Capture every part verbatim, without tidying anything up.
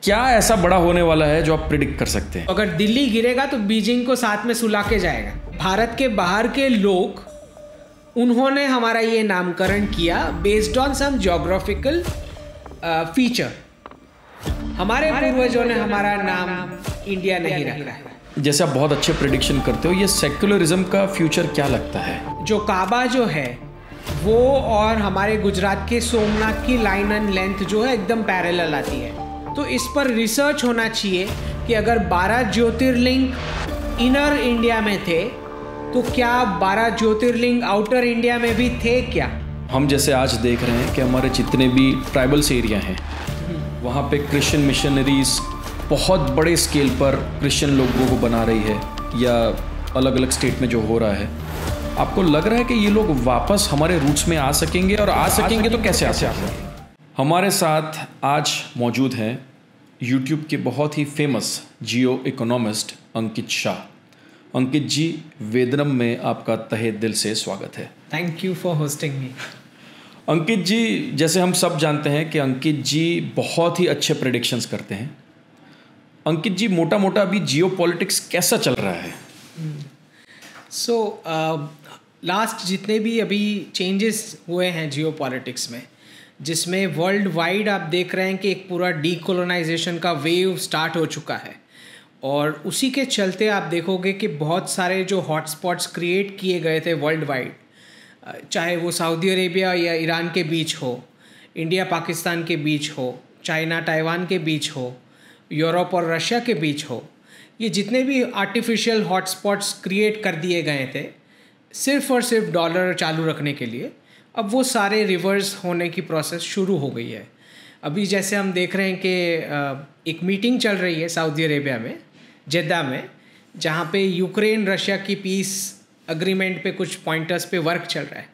क्या ऐसा बड़ा होने वाला है जो आप प्रिडिक्ट कर सकते हैं? अगर दिल्ली गिरेगा तो बीजिंग को साथ में सुला के जाएगा। भारत के बाहर के लोग, उन्होंने हमारा ये नामकरण किया based on some geographical feature. हमारे पूर्वजों ने हमारा नाम इंडिया नहीं रखा है। जैसे आप बहुत अच्छे प्रिडिक्शन करते हो, ये सेक्युलरिज्म का फ्यूचर क्या लगता है? जो काबा जो है वो और हमारे गुजरात के सोमनाथ की लाइन एंड लेंथ जो है एकदम पैरेलल आती है। तो इस पर रिसर्च होना चाहिए कि अगर बारह ज्योतिर्लिंग इनर इंडिया में थे तो क्या बारह ज्योतिर्लिंग आउटर इंडिया में भी थे क्या? हम जैसे आज देख रहे हैं कि हमारे जितने भी ट्राइबल्स एरिया हैं वहाँ पे क्रिश्चियन मिशनरीज बहुत बड़े स्केल पर क्रिश्चियन लोगों को बना रही है, या अलग अलग स्टेट में जो हो रहा है, आपको लग रहा है कि ये लोग वापस हमारे रूट्स में आ सकेंगे? और आ सकेंगे तो कैसे आ सकेंगे? हमारे साथ आज मौजूद हैं यूट्यूब के बहुत ही फेमस जियो इकोनॉमिस्ट अंकित शाह। अंकित जी, वेदनम में आपका तहे दिल से स्वागत है। Thank you for hosting me. Ankit ji, जैसे हम सब जानते हैं कि अंकित जी बहुत ही अच्छे प्रेडिक्शंस करते हैं। अंकित जी, मोटा मोटा अभी जियो पॉलिटिक्स कैसा चल रहा है? सो लास्ट जितने भी अभी चेंजेस हुए हैं जियो पॉलिटिक्स में, जिसमें वर्ल्ड वाइड आप देख रहे हैं कि एक पूरा डीकोलोनाइजेशन का वेव स्टार्ट हो चुका है, और उसी के चलते आप देखोगे कि बहुत सारे जो हॉटस्पॉट्स क्रिएट किए गए थे वर्ल्ड वाइड, चाहे वो सऊदी अरेबिया या ईरान के बीच हो, इंडिया पाकिस्तान के बीच हो, चाइना ताइवान के बीच हो, यूरोप और रशिया के बीच हो, ये जितने भी आर्टिफिशियल हॉटस्पॉट्स क्रिएट कर दिए गए थे सिर्फ और सिर्फ डॉलर चालू रखने के लिए, अब वो सारे रिवर्स होने की प्रोसेस शुरू हो गई है। अभी जैसे हम देख रहे हैं कि एक मीटिंग चल रही है सऊदी अरेबिया में, जेद्दा में, जहाँ पे यूक्रेन रशिया की पीस अग्रीमेंट पे कुछ पॉइंटर्स पे वर्क चल रहा है,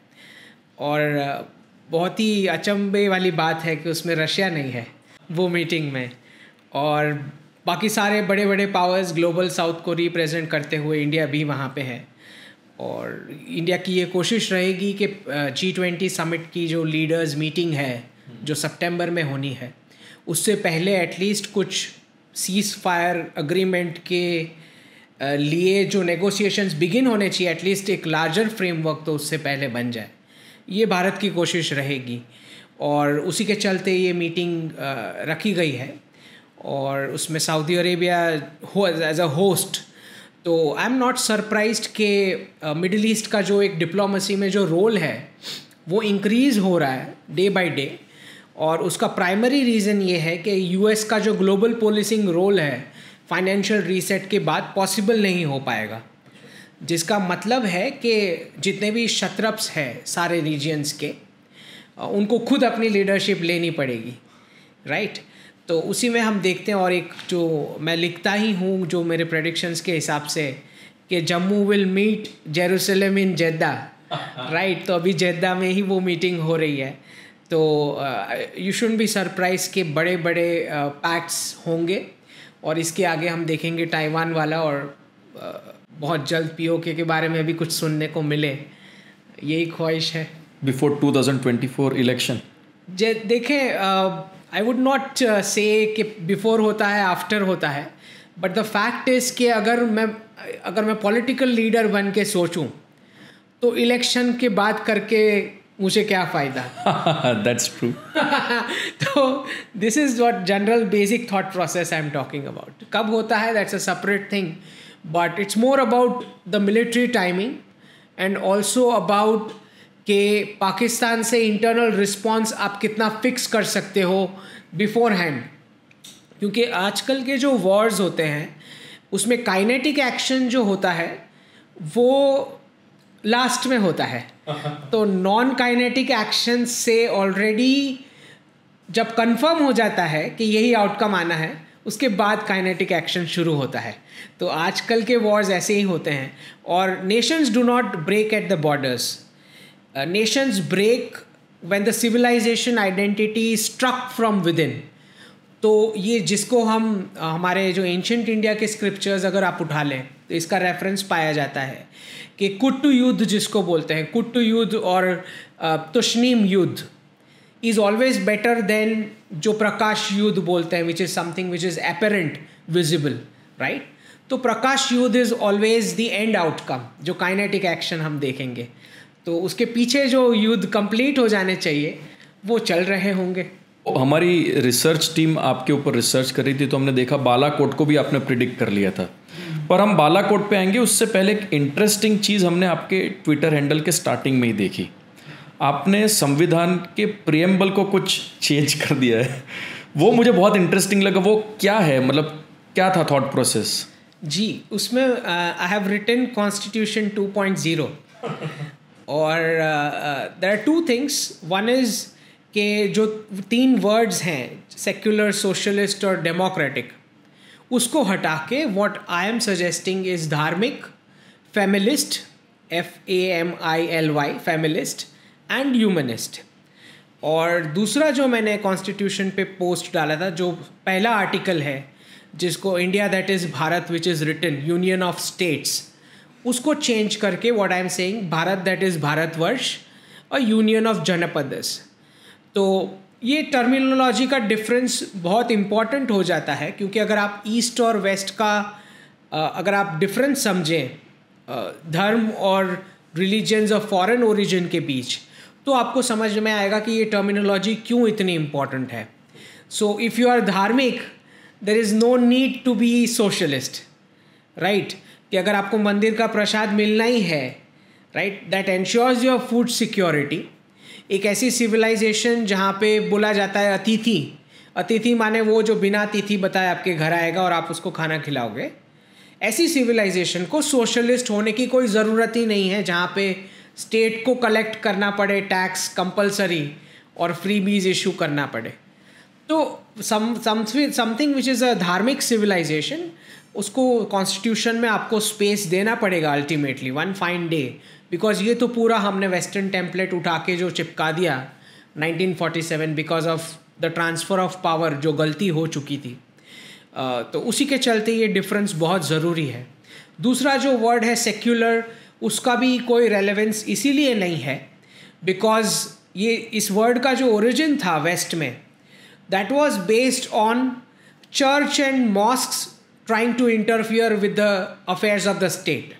और बहुत ही अचंभे वाली बात है कि उसमें रशिया नहीं है वो मीटिंग में, और बाकी सारे बड़े बड़े पावर्स ग्लोबल साउथ को रिप्रेजेंट करते हुए इंडिया भी वहाँ पे है। और इंडिया की ये कोशिश रहेगी कि जी ट्वेंटी समिट की जो लीडर्स मीटिंग है जो सितंबर में होनी है, उससे पहले एटलीस्ट कुछ सीज फायर अग्रीमेंट के लिए जो नेगोशिएशंस बिगिन होने चाहिए, एटलीस्ट एक लार्जर फ्रेमवर्क तो उससे पहले बन जाए, ये भारत की कोशिश रहेगी। और उसी के चलते ये मीटिंग रखी गई है, और उसमें सऊदी अरेबिया हो एज अ होस्ट। तो आई एम नॉट सरप्राइज्ड कि मिडिल ईस्ट का जो एक डिप्लोमेसी में जो रोल है वो इंक्रीज़ हो रहा है डे बाय डे, और उसका प्राइमरी रीज़न ये है कि यूएस का जो ग्लोबल पोलिसिंग रोल है फाइनेंशियल रीसेट के बाद पॉसिबल नहीं हो पाएगा, जिसका मतलब है कि जितने भी शत्रप्स हैं सारे रीजन्स के, उनको खुद अपनी लीडरशिप लेनी पड़ेगी, राइट। तो उसी में हम देखते हैं, और एक जो मैं लिखता ही हूँ जो मेरे प्रेडिक्शंस के हिसाब से, कि Jammu will meet Jerusalem in Jeddah, right. तो अभी जेद्दा में ही वो मीटिंग हो रही है। तो यू शुड बी सरप्राइज के बड़े बड़े पैक्ट्स uh, होंगे, और इसके आगे हम देखेंगे ताइवान वाला, और uh, बहुत जल्द पीओके के बारे में भी कुछ सुनने को मिले, यही ख्वाहिश है। Before two thousand twenty four election जे देखें, आई वुड नॉट से कि बिफोर होता है आफ्टर होता है, बट द फैक्ट इज़ कि अगर मैं अगर मैं पॉलिटिकल लीडर बन के सोचूं तो इलेक्शन के बाद करके मुझे क्या फ़ायदा। That's true. तो this is what general basic thought process I am talking about. कब होता है that's a separate thing, but it's more about the military timing, and also about कि पाकिस्तान से इंटरनल रिस्पॉन्स आप कितना फिक्स कर सकते हो बिफोर हैंड। क्योंकि आजकल के जो वॉर्स होते हैं उसमें काइनेटिक एक्शन जो होता है वो लास्ट में होता है। तो नॉन काइनेटिक एक्शन से ऑलरेडी जब कंफर्म हो जाता है कि यही आउटकम आना है, उसके बाद काइनेटिक एक्शन शुरू होता है। तो आजकल के वॉर्स ऐसे ही होते हैं, और nations do not break at the borders. Uh, nations break when the civilization identity is struck from within। तो ये जिसको हम हमारे जो एंशंट इंडिया के स्क्रिप्चर्स अगर आप उठा लें तो इसका रेफरेंस पाया जाता है कि कुट्टू युद्ध जिसको बोलते हैं, कुट्टू युद्ध और तुशनीम युद्ध, इज़ ऑलवेज बेटर देन जो प्रकाश युद्ध बोलते हैं, which is something which is apparent visible, right. तो प्रकाश युद्ध is always the end outcome, जो काइनेटिक एक्शन हम देखेंगे. तो उसके पीछे जो युद्ध कंप्लीट हो जाने चाहिए वो चल रहे होंगे. हमारी रिसर्च टीम आपके ऊपर रिसर्च कर रही थी, तो हमने देखा बालाकोट को भी आपने प्रिडिक्ट कर लिया था. पर हम बालाकोट पे आएंगे, उससे पहले एक इंटरेस्टिंग चीज़ हमने आपके ट्विटर हैंडल के स्टार्टिंग में ही देखी. आपने संविधान के प्रियम्बल को कुछ चेंज कर दिया है. वो मुझे बहुत इंटरेस्टिंग लगा. वो क्या है, मतलब क्या था थॉट प्रोसेस? जी, उसमें I have written constitution two point zero और there are two things. One is कि जो तीन वर्ड्स हैं सेक्युलर, सोशलिस्ट और डेमोक्रेटिक, उसको हटा के what I am suggesting is धार्मिक, familist, F A M I L Y, familist and humanist. और दूसरा जो मैंने कॉन्स्टिट्यूशन पे पोस्ट डाला था, जो पहला आर्टिकल है जिसको India that is Bharat which is written union of states, उसको चेंज करके what I am saying Bharat that is Bharatvarsh और यूनियन ऑफ जनपदस. तो ये टर्मिनोलॉजी का डिफरेंस बहुत इम्पॉर्टेंट हो जाता है, क्योंकि अगर आप ईस्ट और वेस्ट का अगर आप डिफरेंस समझें धर्म और रिलीजन्स ऑफ फॉरेन ओरिजिन के बीच, तो आपको समझ में आएगा कि ये टर्मिनोलॉजी क्यों इतनी इम्पॉर्टेंट है. सो इफ़ यू आर धार्मिक, there is no need to be socialist, right. कि अगर आपको मंदिर का प्रसाद मिलना ही है, right, that ensures your food security. एक ऐसी सिविलाइजेशन जहाँ पे बोला जाता है अतिथि, अतिथि माने वो जो बिना अतिथि बताए आपके घर आएगा और आप उसको खाना खिलाओगे. ऐसी सिविलाइजेशन को सोशलिस्ट होने की कोई ज़रूरत ही नहीं है, जहाँ पे स्टेट को कलेक्ट करना पड़े टैक्स कंपलसरी और फ्री बीज इशू करना पड़े. तो some something which is a धार्मिक सिविलाइजेशन, उसको कॉन्स्टिट्यूशन में आपको स्पेस देना पड़ेगा ultimately one fine day. Because ये तो पूरा हमने वेस्टर्न टेम्पलेट उठा के जो चिपका दिया nineteen forty seven because of the transfer of power, जो गलती हो चुकी थी. uh, तो उसी के चलते ये डिफरेंस बहुत ज़रूरी है. दूसरा जो वर्ड है सेक्युलर, उसका भी कोई रेलेवेंस इसीलिए नहीं है बिकॉज ये इस वर्ड का जो ओरिजिन था वेस्ट में, that was based on church and mosques trying to interfere with the affairs of the state.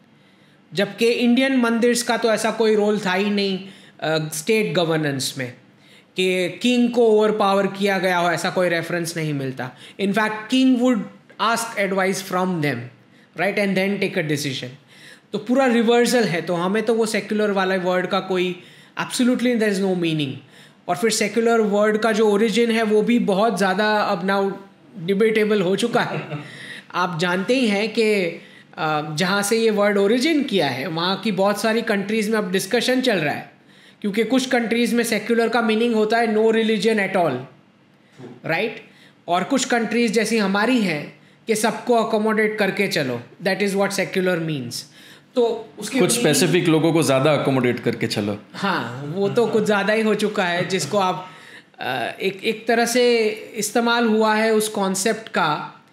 जबकि इंडियन मंदिर्स का तो ऐसा कोई रोल था ही नहीं स्टेट गवर्नेंस में कि किंग को ओवर पावर किया गया हो, ऐसा कोई रेफरेंस नहीं मिलता. In fact king would ask advice from them, right, and then take a decision. तो पूरा रिवर्सल है. तो हमें तो वो सेक्युलर वाला वर्ड का कोई absolutely there is no meaning. और फिर सेक्युलर वर्ड का जो ओरिजिन है वो भी बहुत ज़्यादा अब नाउ डिबेटेबल हो चुका है. आप जानते ही हैं कि जहाँ से ये वर्ड ओरिजिन किया है वहाँ की बहुत सारी कंट्रीज़ में अब डिस्कशन चल रहा है, क्योंकि कुछ कंट्रीज़ में सेक्युलर का मीनिंग होता है no religion at all, right. और कुछ कंट्रीज़ जैसी हमारी हैं कि सबको अकोमोडेट करके चलो, that is what secular means. तो उसके कुछ स्पेसिफिक लोगों को ज़्यादा अकोमोडेट करके चलो. हाँ, वो तो कुछ ज़्यादा ही हो चुका है, जिसको आप एक एक तरह से इस्तेमाल हुआ है उस कॉन्सेप्ट का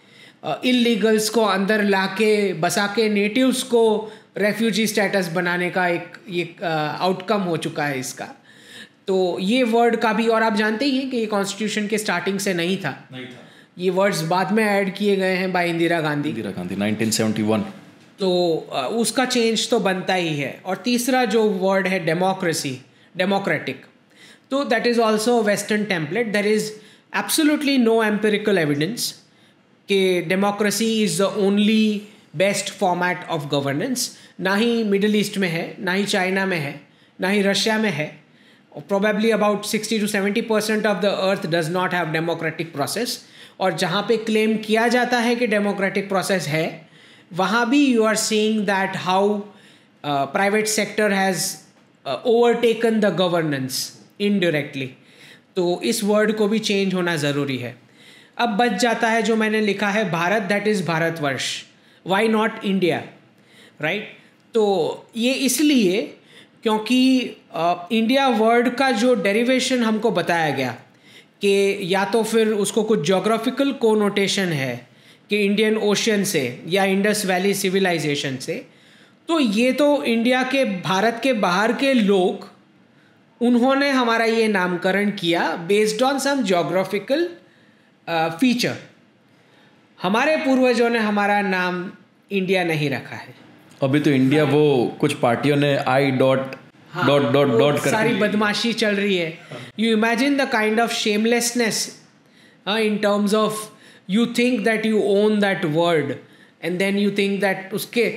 इलीगल्स को अंदर लाके बसा के नेटिव्स को रेफ्यूजी स्टेटस बनाने का एक ये आउटकम हो चुका है इसका. तो ये वर्ड का भी, और आप जानते ही हैं कि ये कॉन्स्टिट्यूशन के स्टार्टिंग से नहीं था, नहीं था. ये वर्ड्स बाद में ऐड किए गए हैं by Indira Gandhi Indira Gandhi nineteen seventy one. तो उसका चेंज तो बनता ही है. और तीसरा जो वर्ड है डेमोक्रेसी, डेमोक्रेटिक, तो that is also western template. There is absolutely no empirical evidence कि democracy is the only best format of governance. ना ही मिडल ईस्ट में है, ना ही चाइना में है, ना ही रशिया में है. Probably about sixty to seventy percent of the earth does not have democratic process. और जहाँ पे क्लेम किया जाता है कि डेमोक्रेटिक प्रोसेस है, वहाँ भी you are seeing that how private sector has overtaken the governance indirectly. तो इस वर्ड को भी चेंज होना ज़रूरी है. अब बच जाता है जो मैंने लिखा है Bharat that is Bharatvarsh, why not India, right. तो ये इसलिए क्योंकि इंडिया uh, वर्ड का जो डेरिवेशन हमको बताया गया कि या तो फिर उसको कुछ जोग्राफिकल कोनोटेशन है कि इंडियन ओशन से या इंडस वैली सिविलाइजेशन से, तो ये तो इंडिया के, भारत के बाहर के लोग उन्होंने हमारा ये नामकरण किया based on some geographical feature. हमारे पूर्वजों ने हमारा नाम इंडिया नहीं रखा है। अभी तो इंडिया वो कुछ पार्टियों ने I dot dot dot dot कर सारी बदमाशी चल रही है। You imagine the kind of shamelessness in terms of you think that you own that word and then you think that उसके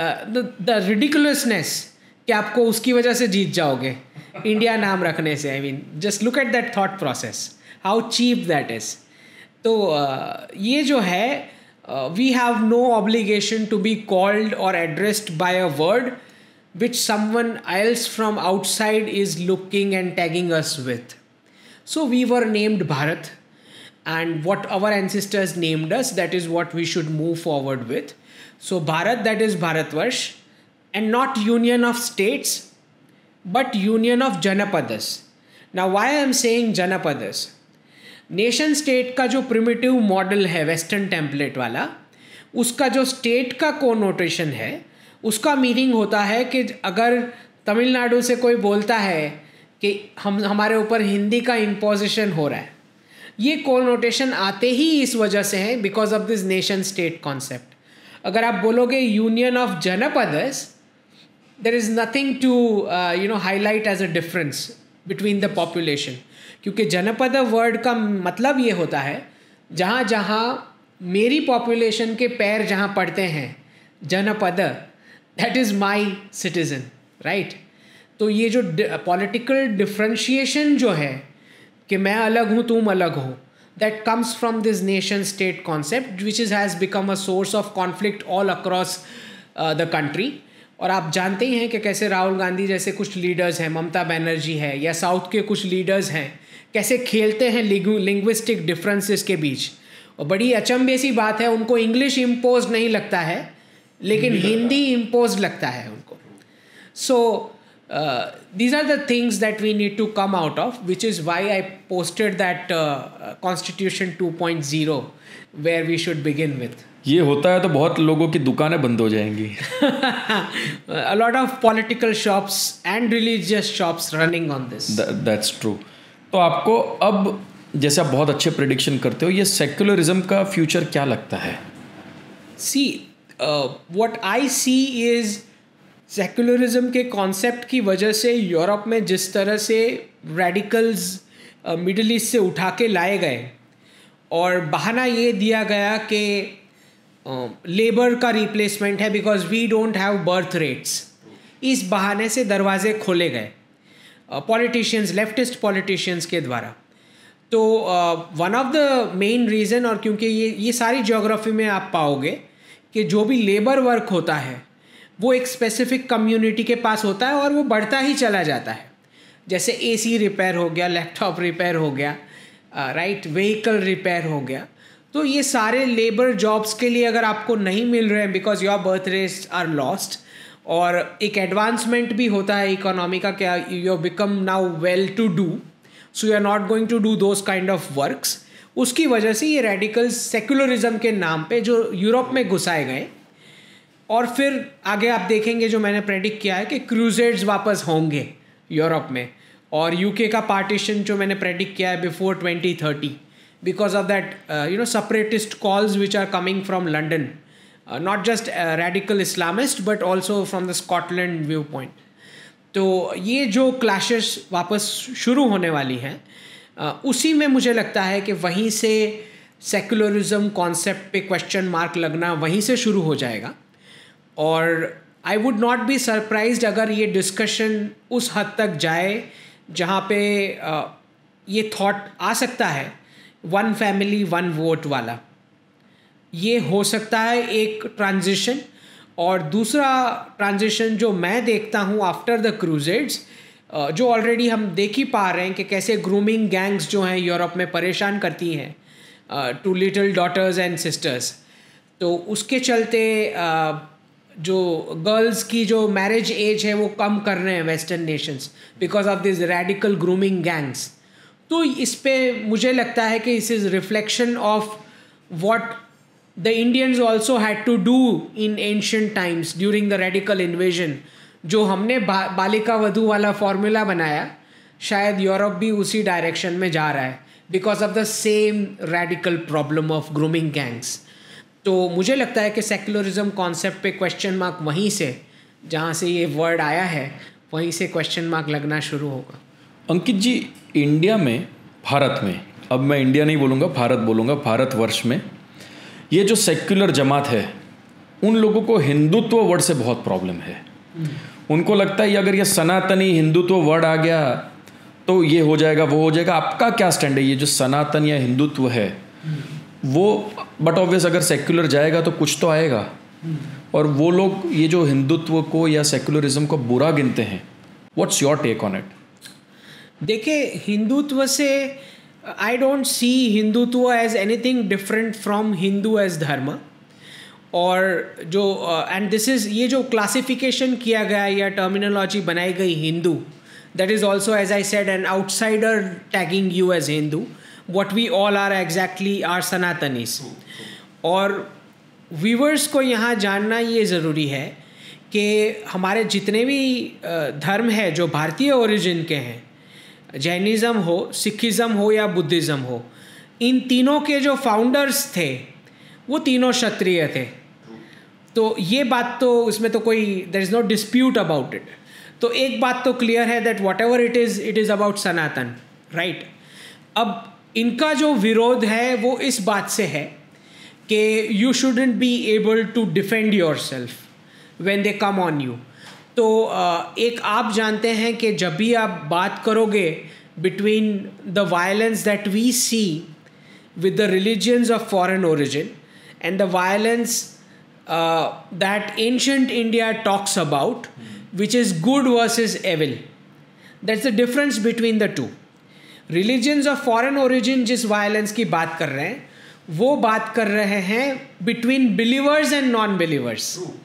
द रिडिकुलसनेस कि आपको उसकी वजह से जीत जाओगे इंडिया नाम रखने से। I mean just look at that thought process, how cheap that is. तो uh, ये जो है we have no obligation to be called और addressed by a word which someone else from outside is looking and tagging us with. So we were named Bharat, and what our ancestors named us, that is what we should move forward with. So Bharat, that is Bharatvarsh, and not union of states, but union of Janapadas. Now why I am saying Janapadas? Nation state का जो primitive model है western template वाला, उसका जो state का connotation है, उसका meaning होता है कि अगर तमिलनाडु से कोई बोलता है कि हम हमारे ऊपर हिंदी का इम्पोजिशन हो रहा है, ये कोनोटेशन आते ही इस वजह से है because of this nation state concept. अगर आप बोलोगे यूनियन ऑफ जनपदस, there is nothing to you know highlight as a difference between the population, क्योंकि जनपद वर्ड का मतलब ये होता है जहाँ जहाँ मेरी पॉपुलेशन के पैर जहाँ पड़ते हैं, जनपद, that is my citizen, right. तो ये जो पॉलिटिकल डिफ्रेंशिएशन जो है कि मैं अलग हूँ तुम अलग हो, that comes from this nation state concept which is has become a source of conflict all across the country. और आप जानते ही हैं कि कैसे राहुल गांधी जैसे कुछ लीडर्स हैं, ममता बनर्जी है, या साउथ के कुछ लीडर्स हैं, कैसे खेलते हैं लिंग्विस्टिक डिफरेंसेस के बीच। और बड़ी अचंभे सी बात है, उनको इंग्लिश इम्पोज नहीं लगता है लेकिन हिंदी इम्पोज लगता है उनको। So these are the things that we need to come out of, which is why I posted that constitution two point zero where we should begin with. ये होता है तो बहुत लोगों की दुकानें बंद हो जाएंगी। A lot of political shops and religious shops running on this. That, that's true. तो आपको अब जैसे आप बहुत अच्छे प्रेडिक्शन करते हो, ये सेक्युलरिज्म का फ्यूचर क्या लगता है? See, uh, what I see is secularism के कॉन्सेप्ट की वजह से यूरोप में जिस तरह से रेडिकल्स मिडिल ईस्ट से उठा के लाए गए और बहाना ये दिया गया कि लेबर uh, का रिप्लेसमेंट है because we don't have birth rates, इस बहाने से दरवाजे खोले गए पॉलिटिशियंस, लेफ्टिस्ट पॉलिटिशियंस के द्वारा। तो one of the main reason, और क्योंकि ये ये सारी ज्योग्राफी में आप पाओगे कि जो भी लेबर वर्क होता है वो एक स्पेसिफिक कम्युनिटी के पास होता है और वो बढ़ता ही चला जाता है। जैसे एसी रिपेयर हो गया, लैपटॉप रिपेयर हो गया, राइट, व्हीकल रिपेयर हो गया। तो ये सारे लेबर जॉब्स के लिए अगर आपको नहीं मिल रहे हैं because your birth rates are lost, और एक एडवांसमेंट भी होता है इकोनॉमी का, क्या you become now well to do, so you are not going to do those kind of works, उसकी वजह से ये रेडिकल्स सेक्युलरिज्म के नाम पे जो यूरोप में घुसाए गए। और फिर आगे आप देखेंगे जो मैंने प्रेडिक्ट किया है कि क्रूसेड्स वापस होंगे यूरोप में, और यूके का पार्टीशन जो मैंने प्रेडिक्ट किया है before twenty thirty, because of that you know separatist calls which are coming from London, not just radical Islamist but also from the Scotland viewpoint. तो ये जो क्लैशेस वापस शुरू होने वाली हैं, uh, उसी में मुझे लगता है कि वहीं से सेक्युलरिज्म कॉन्सेप्ट पे क्वेश्चन मार्क लगना वहीं से शुरू हो जाएगा। और I would not be surprised अगर ये डिस्कशन उस हद तक जाए जहाँ पे uh, ये थॉट आ सकता है वन फैमिली वन वोट वाला। ये हो सकता है एक ट्रांजिशन। और दूसरा ट्रांजिशन जो मैं देखता हूँ आफ्टर द क्रूसेड्स, जो ऑलरेडी हम देख ही पा रहे हैं कि कैसे ग्रूमिंग गैंग्स जो हैं यूरोप में परेशान करती हैं to little daughters and sisters. तो उसके चलते uh, जो गर्ल्स की जो मैरिज एज है वो कम कर रहे हैं western nations because of this radical grooming gangs. तो इस पे मुझे लगता है कि इस is reflection of what the Indians also had to do in ancient times during the radical invasion. जो हमने बा, बालिका वधू वाला फॉर्मूला बनाया शायद यूरोप भी उसी डायरेक्शन में जा रहा है because of the same radical problem of grooming gangs. तो मुझे लगता है कि सेक्युलरिज्म कॉन्सेप्ट पे क्वेश्चन मार्क वहीं से, जहाँ से ये वर्ड आया है, वहीं से क्वेश्चन मार्क लगना शुरू होगा। अंकित जी, इंडिया में, भारत में, अब मैं इंडिया नहीं बोलूँगा, भारत बोलूँगा, भारतवर्ष में ये जो सेक्युलर जमात है, उन लोगों को हिंदुत्व वर्ड से बहुत प्रॉब्लम है। उनको लगता है अगर ये सनातनी हिंदुत्व वर्ड आ गया तो ये हो जाएगा, वो हो जाएगा। आपका क्या स्टैंड है? ये जो सनातन या हिंदुत्व है वो, बट ऑब्वियस अगर सेक्युलर जाएगा तो कुछ तो आएगा, और वो लोग ये जो हिंदुत्व को या सेक्युलरिज्म को बुरा गिनते हैं। What's your take on it? देखिए, हिंदुत्व से I don't see Hindutva as anything different from Hindu as धर्म। और जो एंड दिस इज़, ये जो क्लासिफिकेशन किया गया या टर्मिनोलॉजी बनाई गई Hindu, that is also as I said an outsider tagging you as Hindu. What we all are exactly are सनातनीस। और व्यूअर्स को यहाँ जानना ये ज़रूरी है कि हमारे जितने भी धर्म है जो भारतीय ओरिजिन के हैं, जैनिज़्म हो, सिखिज़्म हो या बुद्धिज़्म हो, इन तीनों के जो फाउंडर्स थे वो तीनों क्षत्रिय थे। तो ये बात तो, इसमें तो कोई, there is no dispute about it. तो एक बात तो क्लियर है that whatever it is, it is about Sanatan, right. अब इनका जो विरोध है वो इस बात से है कि you shouldn't be able to defend yourself when they come on you. तो एक आप जानते हैं कि जब भी आप बात करोगे between the violence that we see with the religions of foreign origin and the violence uh, that ancient India talks about, which is good versus evil. That's the difference between the two. Religions of foreign origin जिस violence की बात कर रहे हैं, वो बात कर रहे हैं between believers and non-believers.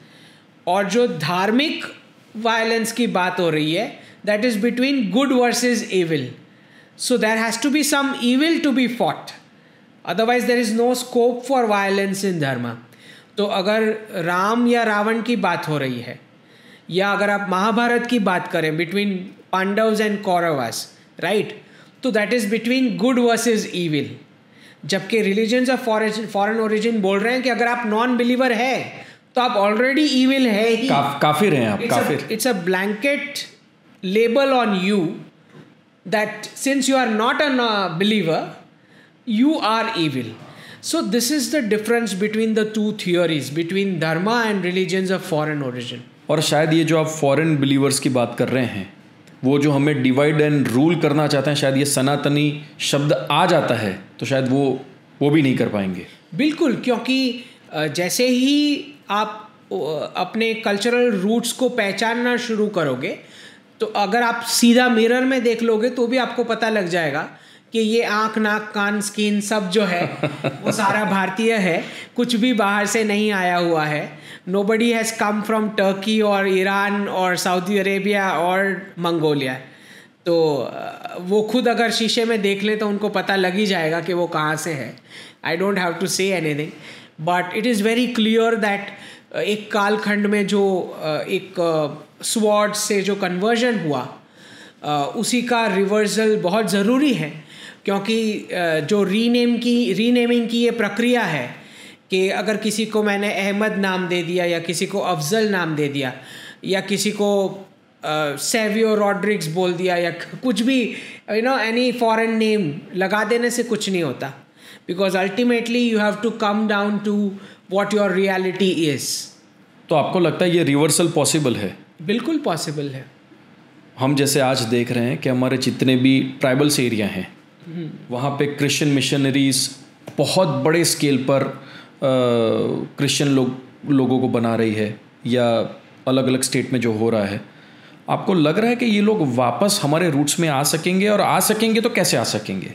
और जो धार्मिक violence की बात हो रही है, that is between good versus evil. So there has to be some evil to be fought. Otherwise there is no scope for violence in dharma. तो अगर राम या रावण की बात हो रही है, या अगर आप महाभारत की बात करें between Pandavas and Kauravas, right, तो that is between good versus evil. जबकि रिलीजन्स ऑफ फॉरेन ओरिजिन बोल रहे हैं कि अगर आप नॉन बिलीवर है तो आप ऑलरेडी ईविल है ही, का, काफिर हैं आप, काफिर। It's a blanket label on you that since you are not a believer you are evil. So this is the difference between the two theories, between dharma and religions of foreign origin. और शायद ये जो आप foreign believers की बात कर रहे हैं, वो जो हमें डिवाइड एंड रूल करना चाहते हैं, शायद ये सनातनी शब्द आ जाता है तो शायद वो वो भी नहीं कर पाएंगे। बिल्कुल, क्योंकि जैसे ही आप अपने कल्चरल रूट्स को पहचानना शुरू करोगे, तो अगर आप सीधा मिरर में देख लोगे तो भी आपको पता लग जाएगा कि ये आँख, नाक, कान, स्किन सब जो है वो सारा भारतीय है, कुछ भी बाहर से नहीं आया हुआ है। Nobody has come from Turkey और ईरान और सऊदी अरेबिया और मंगोलिया। तो वो खुद अगर शीशे में देख ले तो उनको पता लग ही जाएगा कि वो कहाँ से है। I don't have to say anything, but it is very clear that एक कालखंड में जो एक स्वॉर्ड से जो कन्वर्जन हुआ, उसी का रिवर्सल बहुत ज़रूरी है। क्योंकि जो रीनेम की रीनेमिंग की ये प्रक्रिया है कि अगर किसी को मैंने अहमद नाम दे दिया या किसी को अफजल नाम दे दिया या किसी को सेवियो रॉड्रिग्स बोल दिया या कुछ भी, you know, any foreign name लगा देने से कुछ नहीं होता, because ultimately you have to come down to what your reality is. तो आपको लगता है ये रिवर्सल पॉसिबल है? बिल्कुल पॉसिबल है। हम जैसे आज देख रहे हैं कि हमारे जितने भी ट्राइबल्स एरिया हैं, वहाँ पे क्रिश्चियन मिशनरीज बहुत बड़े स्केल पर क्रिश्चियन लोग लोगों को बना रही है, या अलग अलग स्टेट में जो हो रहा है, आपको लग रहा है कि ये लोग वापस हमारे रूट्स में आ सकेंगे? और आ सकेंगे तो कैसे आ सकेंगे?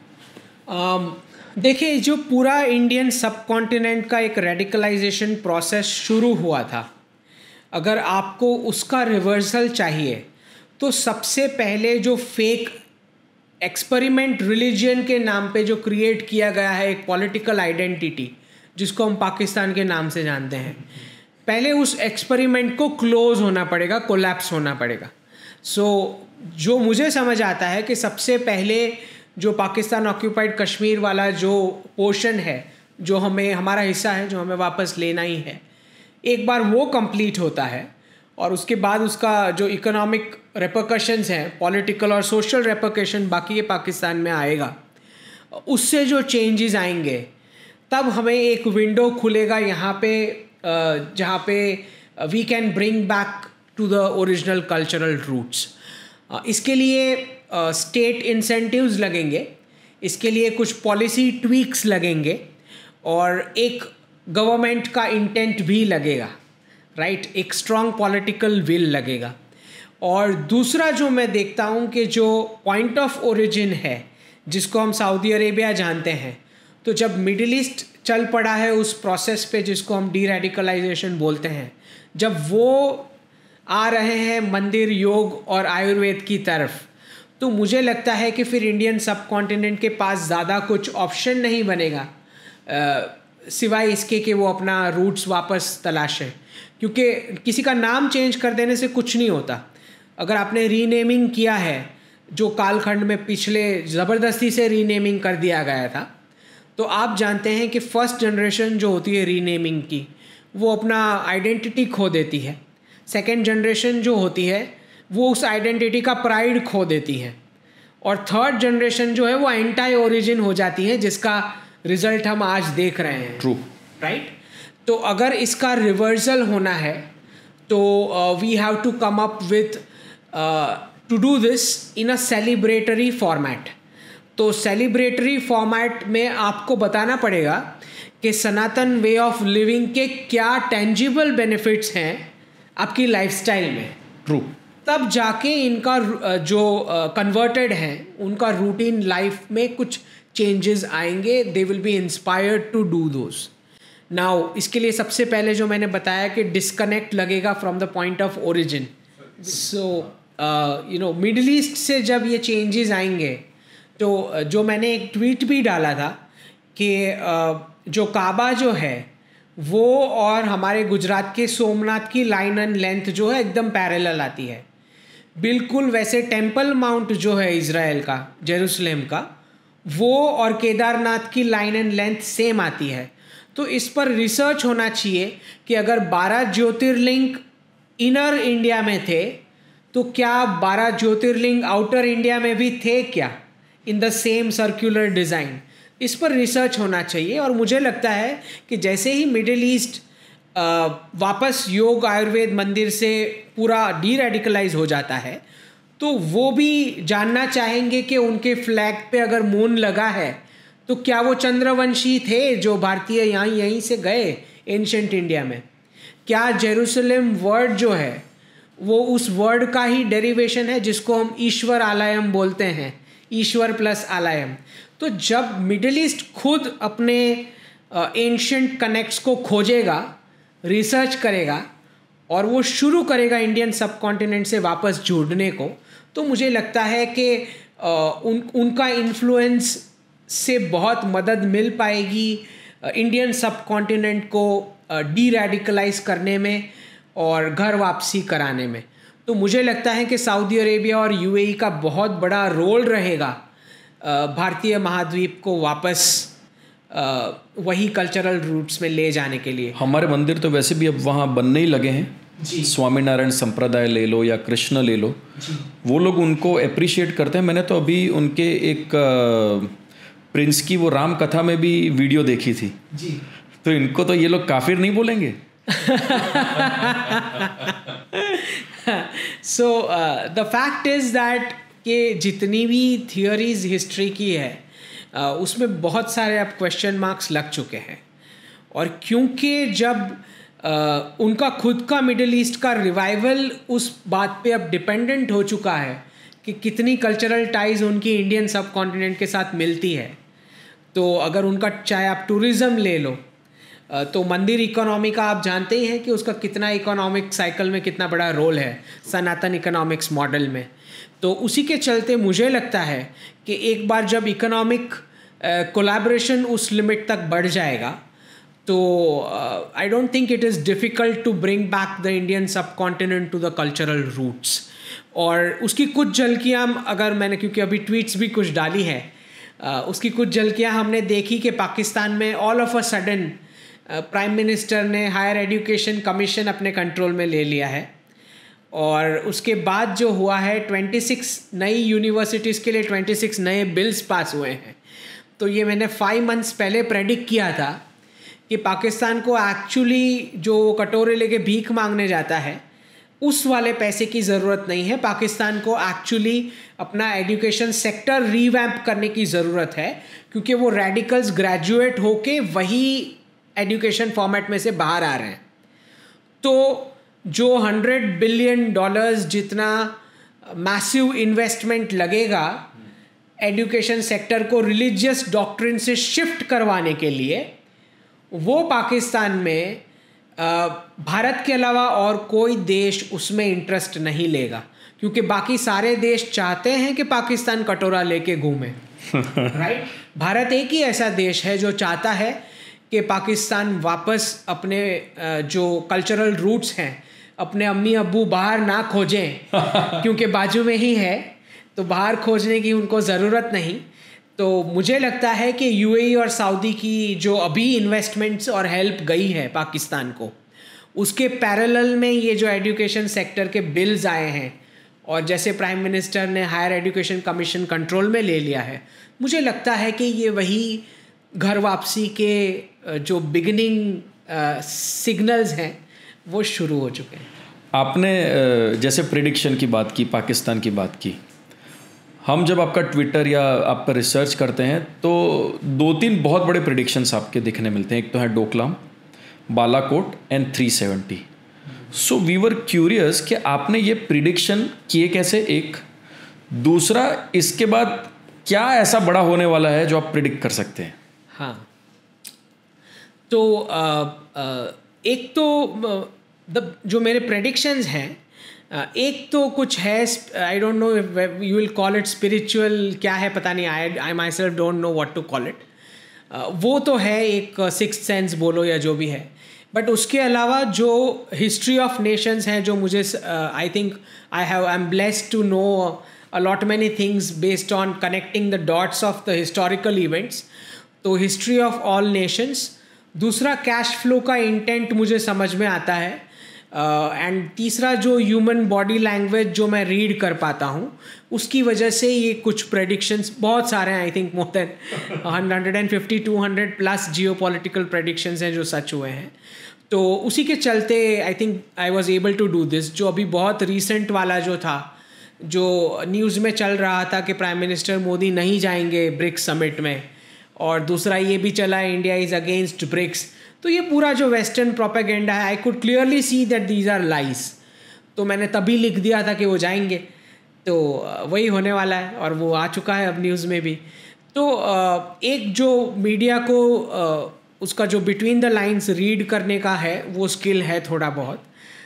um, देखिए, जो पूरा इंडियन सब कॉन्टिनेंट का एक रेडिकलाइजेशन प्रोसेस शुरू हुआ था, अगर आपको उसका रिवर्सल चाहिए तो सबसे पहले जो फेक एक्सपेरिमेंट रिलीजन के नाम पे जो क्रिएट किया गया है, एक पॉलिटिकल आइडेंटिटी जिसको हम पाकिस्तान के नाम से जानते हैं, पहले उस एक्सपेरिमेंट को क्लोज होना पड़ेगा, कोलैप्स होना पड़ेगा। सो so, जो मुझे समझ आता है कि सबसे पहले जो पाकिस्तान ऑक्यूपाइड कश्मीर वाला जो पोर्शन है, जो हमें हमारा हिस्सा है, जो हमें वापस लेना ही है, एक बार वो कंप्लीट होता है और उसके बाद उसका जो इकोनॉमिक रेपरकशंस हैं, पॉलिटिकल और सोशल रेपरकशन बाकी के पाकिस्तान में आएगा, उससे जो चेंजेस आएंगे तब हमें एक विंडो खुलेगा यहाँ पे जहाँ पे we can bring back to the original cultural roots. इसके लिए स्टेट इंसेंटिव्स लगेंगे, इसके लिए कुछ पॉलिसी ट्वीक्स लगेंगे और एक गवर्नमेंट का इंटेंट भी लगेगा, राइट right? एक स्ट्रॉन्ग पॉलिटिकल विल लगेगा। और दूसरा जो मैं देखता हूँ कि जो पॉइंट ऑफ ओरिजिन है जिसको हम सऊदी अरेबिया जानते हैं, तो जब मिडिल ईस्ट चल पड़ा है उस प्रोसेस पे जिसको हम डी रेडिकलाइजेशन बोलते हैं, जब वो आ रहे हैं मंदिर, योग और आयुर्वेद की तरफ, तो मुझे लगता है कि फिर इंडियन सब कॉन्टिनेंट के पास ज़्यादा कुछ ऑप्शन नहीं बनेगा सिवाय इसके कि वो अपना रूट्स वापस तलाशें, क्योंकि किसी का नाम चेंज कर देने से कुछ नहीं होता। अगर आपने रीनेमिंग किया है, जो कालखंड में पिछले ज़बरदस्ती से रीनेमिंग कर दिया गया था, तो आप जानते हैं कि फर्स्ट जनरेशन जो होती है रीनेमिंग की, वो अपना आइडेंटिटी खो देती है। सेकेंड जनरेशन जो होती है वो उस आइडेंटिटी का प्राइड खो देती है, और थर्ड जनरेशन जो है वो एंटाई ओरिजिन हो जाती है, जिसका रिजल्ट हम आज देख रहे हैं। True, right. तो अगर इसका रिवर्सल होना है तो we have to come up with to do this in a celebratory format. तो सेलिब्रेटरी फॉर्मेट में आपको बताना पड़ेगा कि सनातन वे ऑफ लिविंग के क्या टेंजिबल बेनिफिट्स हैं आपकी लाइफस्टाइल में। ट्रू। तब जाके इनका जो कन्वर्टेड हैं उनका रूटीन लाइफ में कुछ चेंजेस आएंगे, they will be inspired to do those. Now इसके लिए सबसे पहले जो मैंने बताया कि डिस्कनेक्ट लगेगा from the point of origin. So you know Middle East से जब ये चेंजेस आएंगे, तो uh, जो मैंने एक ट्वीट भी डाला था कि uh, जो काबा जो है वो और हमारे गुजरात के सोमनाथ की लाइन एंड लेंथ जो है एकदम पैरेलल आती है। बिल्कुल वैसे टेम्पल माउंट जो है इज़राइल का, जेरूसलेम का, वो और केदारनाथ की लाइन एंड लेंथ सेम आती है। तो इस पर रिसर्च होना चाहिए कि अगर बारह ज्योतिर्लिंग इनर इंडिया में थे तो क्या बारह ज्योतिर्लिंग आउटर इंडिया में भी थे क्या, in the same circular design. इस पर रिसर्च होना चाहिए। और मुझे लगता है कि जैसे ही मिडिल ईस्ट वापस योग आयुर्वेद मंदिर से पूरा डी रेडिकलाइज हो जाता है, तो वो भी जानना चाहेंगे कि उनके फ्लैग पे अगर मून लगा है तो क्या वो चंद्रवंशी थे जो भारतीय यहाँ यहीं से गए एंशंट इंडिया में। क्या जेरूसलेम वर्ड जो है वो उस वर्ड का ही डेरिवेशन है जिसको हम ईश्वर आलयम बोलते हैं, ईश्वर प्लस आलयम। तो जब मिडिल ईस्ट खुद अपने एंशंट कनेक्ट्स को खोजेगा, रिसर्च करेगा और वो शुरू करेगा इंडियन सब कॉन्टिनेंट से वापस जुड़ने को, तो मुझे लगता है कि उन उनका इन्फ्लुएंस से बहुत मदद मिल पाएगी इंडियन सब कॉन्टिनेंट को डी रेडिकलाइज करने में और घर वापसी कराने में। तो मुझे लगता है कि सऊदी अरेबिया और यूएई का बहुत बड़ा रोल रहेगा भारतीय महाद्वीप को वापस वही कल्चरल रूट्स में ले जाने के लिए। हमारे मंदिर तो वैसे भी अब वहाँ बनने ही लगे हैं। स्वामीनारायण संप्रदाय ले लो या कृष्ण ले लो, वो लोग उनको अप्रिशिएट करते हैं। मैंने तो अभी उनके एक प्रिंस की वो राम कथा में भी वीडियो देखी थी जी। तो इनको तो ये लोग काफिर नहीं बोलेंगे। So the fact is that कि जितनी भी थियोरीज हिस्ट्री की है uh, उसमें बहुत सारे अब क्वेश्चन मार्क्स लग चुके हैं। और क्योंकि जब uh, उनका खुद का मिडिल ईस्ट का रिवाइवल उस बात पे अब डिपेंडेंट हो चुका है कि कितनी कल्चरल टाइज उनकी इंडियन सब कॉन्टिनेंट के साथ मिलती है, तो अगर उनका चाहे आप टूरिज़्म ले लो, तो मंदिर इकोनॉमी का आप जानते ही हैं कि उसका कितना इकोनॉमिक साइकिल में कितना बड़ा रोल है सनातन इकोनॉमिक्स मॉडल में। तो उसी के चलते मुझे लगता है कि एक बार जब इकोनॉमिक कोलैबोरेशन उस लिमिट तक बढ़ जाएगा, तो I don't think it is difficult to bring back the Indian subcontinent to the cultural roots. और उसकी कुछ झलकियाँ अगर मैंने, क्योंकि अभी ट्वीट्स भी कुछ डाली है, उसकी कुछ झलकियाँ हमने देखी कि पाकिस्तान में all of a sudden prime minister ने हायर एजुकेशन कमीशन अपने कंट्रोल में ले लिया है, और उसके बाद जो हुआ है छब्बीस नई यूनिवर्सिटीज़ के लिए छब्बीस नए बिल्स पास हुए हैं। तो ये मैंने फाइव मंथ्स पहले प्रेडिक्ट किया था कि पाकिस्तान को एक्चुअली जो कटोरे लेके भीख मांगने जाता है उस वाले पैसे की ज़रूरत नहीं है। पाकिस्तान को एक्चुअली अपना एजुकेशन सेक्टर रीवैम्प करने की ज़रूरत है, क्योंकि वो रेडिकल्स ग्रेजुएट होके वही एजुकेशन फॉर्मेट में से बाहर आ रहे हैं। तो जो हंड्रेड बिलियन डॉलर्स जितना मैसिव इन्वेस्टमेंट लगेगा एजुकेशन सेक्टर को रिलीजियस डॉक्ट्रिन से शिफ्ट करवाने के लिए, वो पाकिस्तान में भारत के अलावा और कोई देश उसमें इंटरेस्ट नहीं लेगा, क्योंकि बाकी सारे देश चाहते हैं कि पाकिस्तान कटोरा लेके घूमे। राइट, भारत एक ही ऐसा देश है जो चाहता है कि पाकिस्तान वापस अपने जो कल्चरल रूट्स हैं, अपने अम्मी अब्बू बाहर ना खोजें क्योंकि बाजू में ही है, तो बाहर खोजने की उनको ज़रूरत नहीं। तो मुझे लगता है कि यूएई और सऊदी की जो अभी इन्वेस्टमेंट्स और हेल्प गई है पाकिस्तान को, उसके पैरेलल में ये जो एजुकेशन सेक्टर के बिल्स आए हैं, और जैसे प्राइम मिनिस्टर ने हायर एजुकेशन कमीशन कंट्रोल में ले लिया है, मुझे लगता है कि ये वही घर वापसी के जो बिगिनिंग सिग्नल्स हैं वो शुरू हो चुके हैं। आपने जैसे प्रिडिक्शन की बात की, पाकिस्तान की बात की, हम जब आपका ट्विटर या आप पर रिसर्च करते हैं तो दो तीन बहुत बड़े प्रिडिक्शंस आपके दिखने मिलते हैं। एक तो है Doklam, Balakot and three seventy. So we were curious कि आपने ये प्रिडिक्शन किए कैसे, एक दूसरा इसके बाद क्या ऐसा बड़ा होने वाला है जो आप प्रिडिक्ट कर सकते हैं? हाँ, तो आ, आ, एक तो द जो मेरे प्रेडिक्शंस हैं, एक तो कुछ है, I don't know you will call it spiritual, क्या है पता नहीं, I I myself don't know what to call it. वो तो है एक सिक्स्थ सेंस बोलो या जो भी है, बट उसके अलावा जो हिस्ट्री ऑफ नेशंस हैं, जो मुझे I think I have I am blessed to know a lot many things based on connecting the dots of the historical events. तो हिस्ट्री ऑफ ऑल नेशंस, दूसरा कैश फ्लो का intent मुझे समझ में आता है, एंड uh, तीसरा जो ह्यूमन बॉडी लैंग्वेज जो मैं रीड कर पाता हूँ, उसकी वजह से ये कुछ प्रेडिक्शंस बहुत सारे हैं, I think more than hundred and fifty to hundred plus geopolitical predictions हैं जो सच हुए हैं। तो उसी के चलते I think I was able to do this. जो अभी बहुत रिसेंट वाला जो था, जो न्यूज़ में चल रहा था कि प्राइम मिनिस्टर मोदी नहीं जाएंगे ब्रिक्स समिट में, और दूसरा ये भी चला है इंडिया इज़ अगेंस्ट ब्रिक्स, तो ये पूरा जो वेस्टर्न प्रोपेगेंडा है, I could clearly see that these are lies. तो मैंने तभी लिख दिया था कि वो जाएंगे, तो वही होने वाला है, और वो आ चुका है अब न्यूज़ में भी। तो एक जो मीडिया को उसका जो बिटवीन द लाइन्स रीड करने का है वो स्किल है थोड़ा बहुत।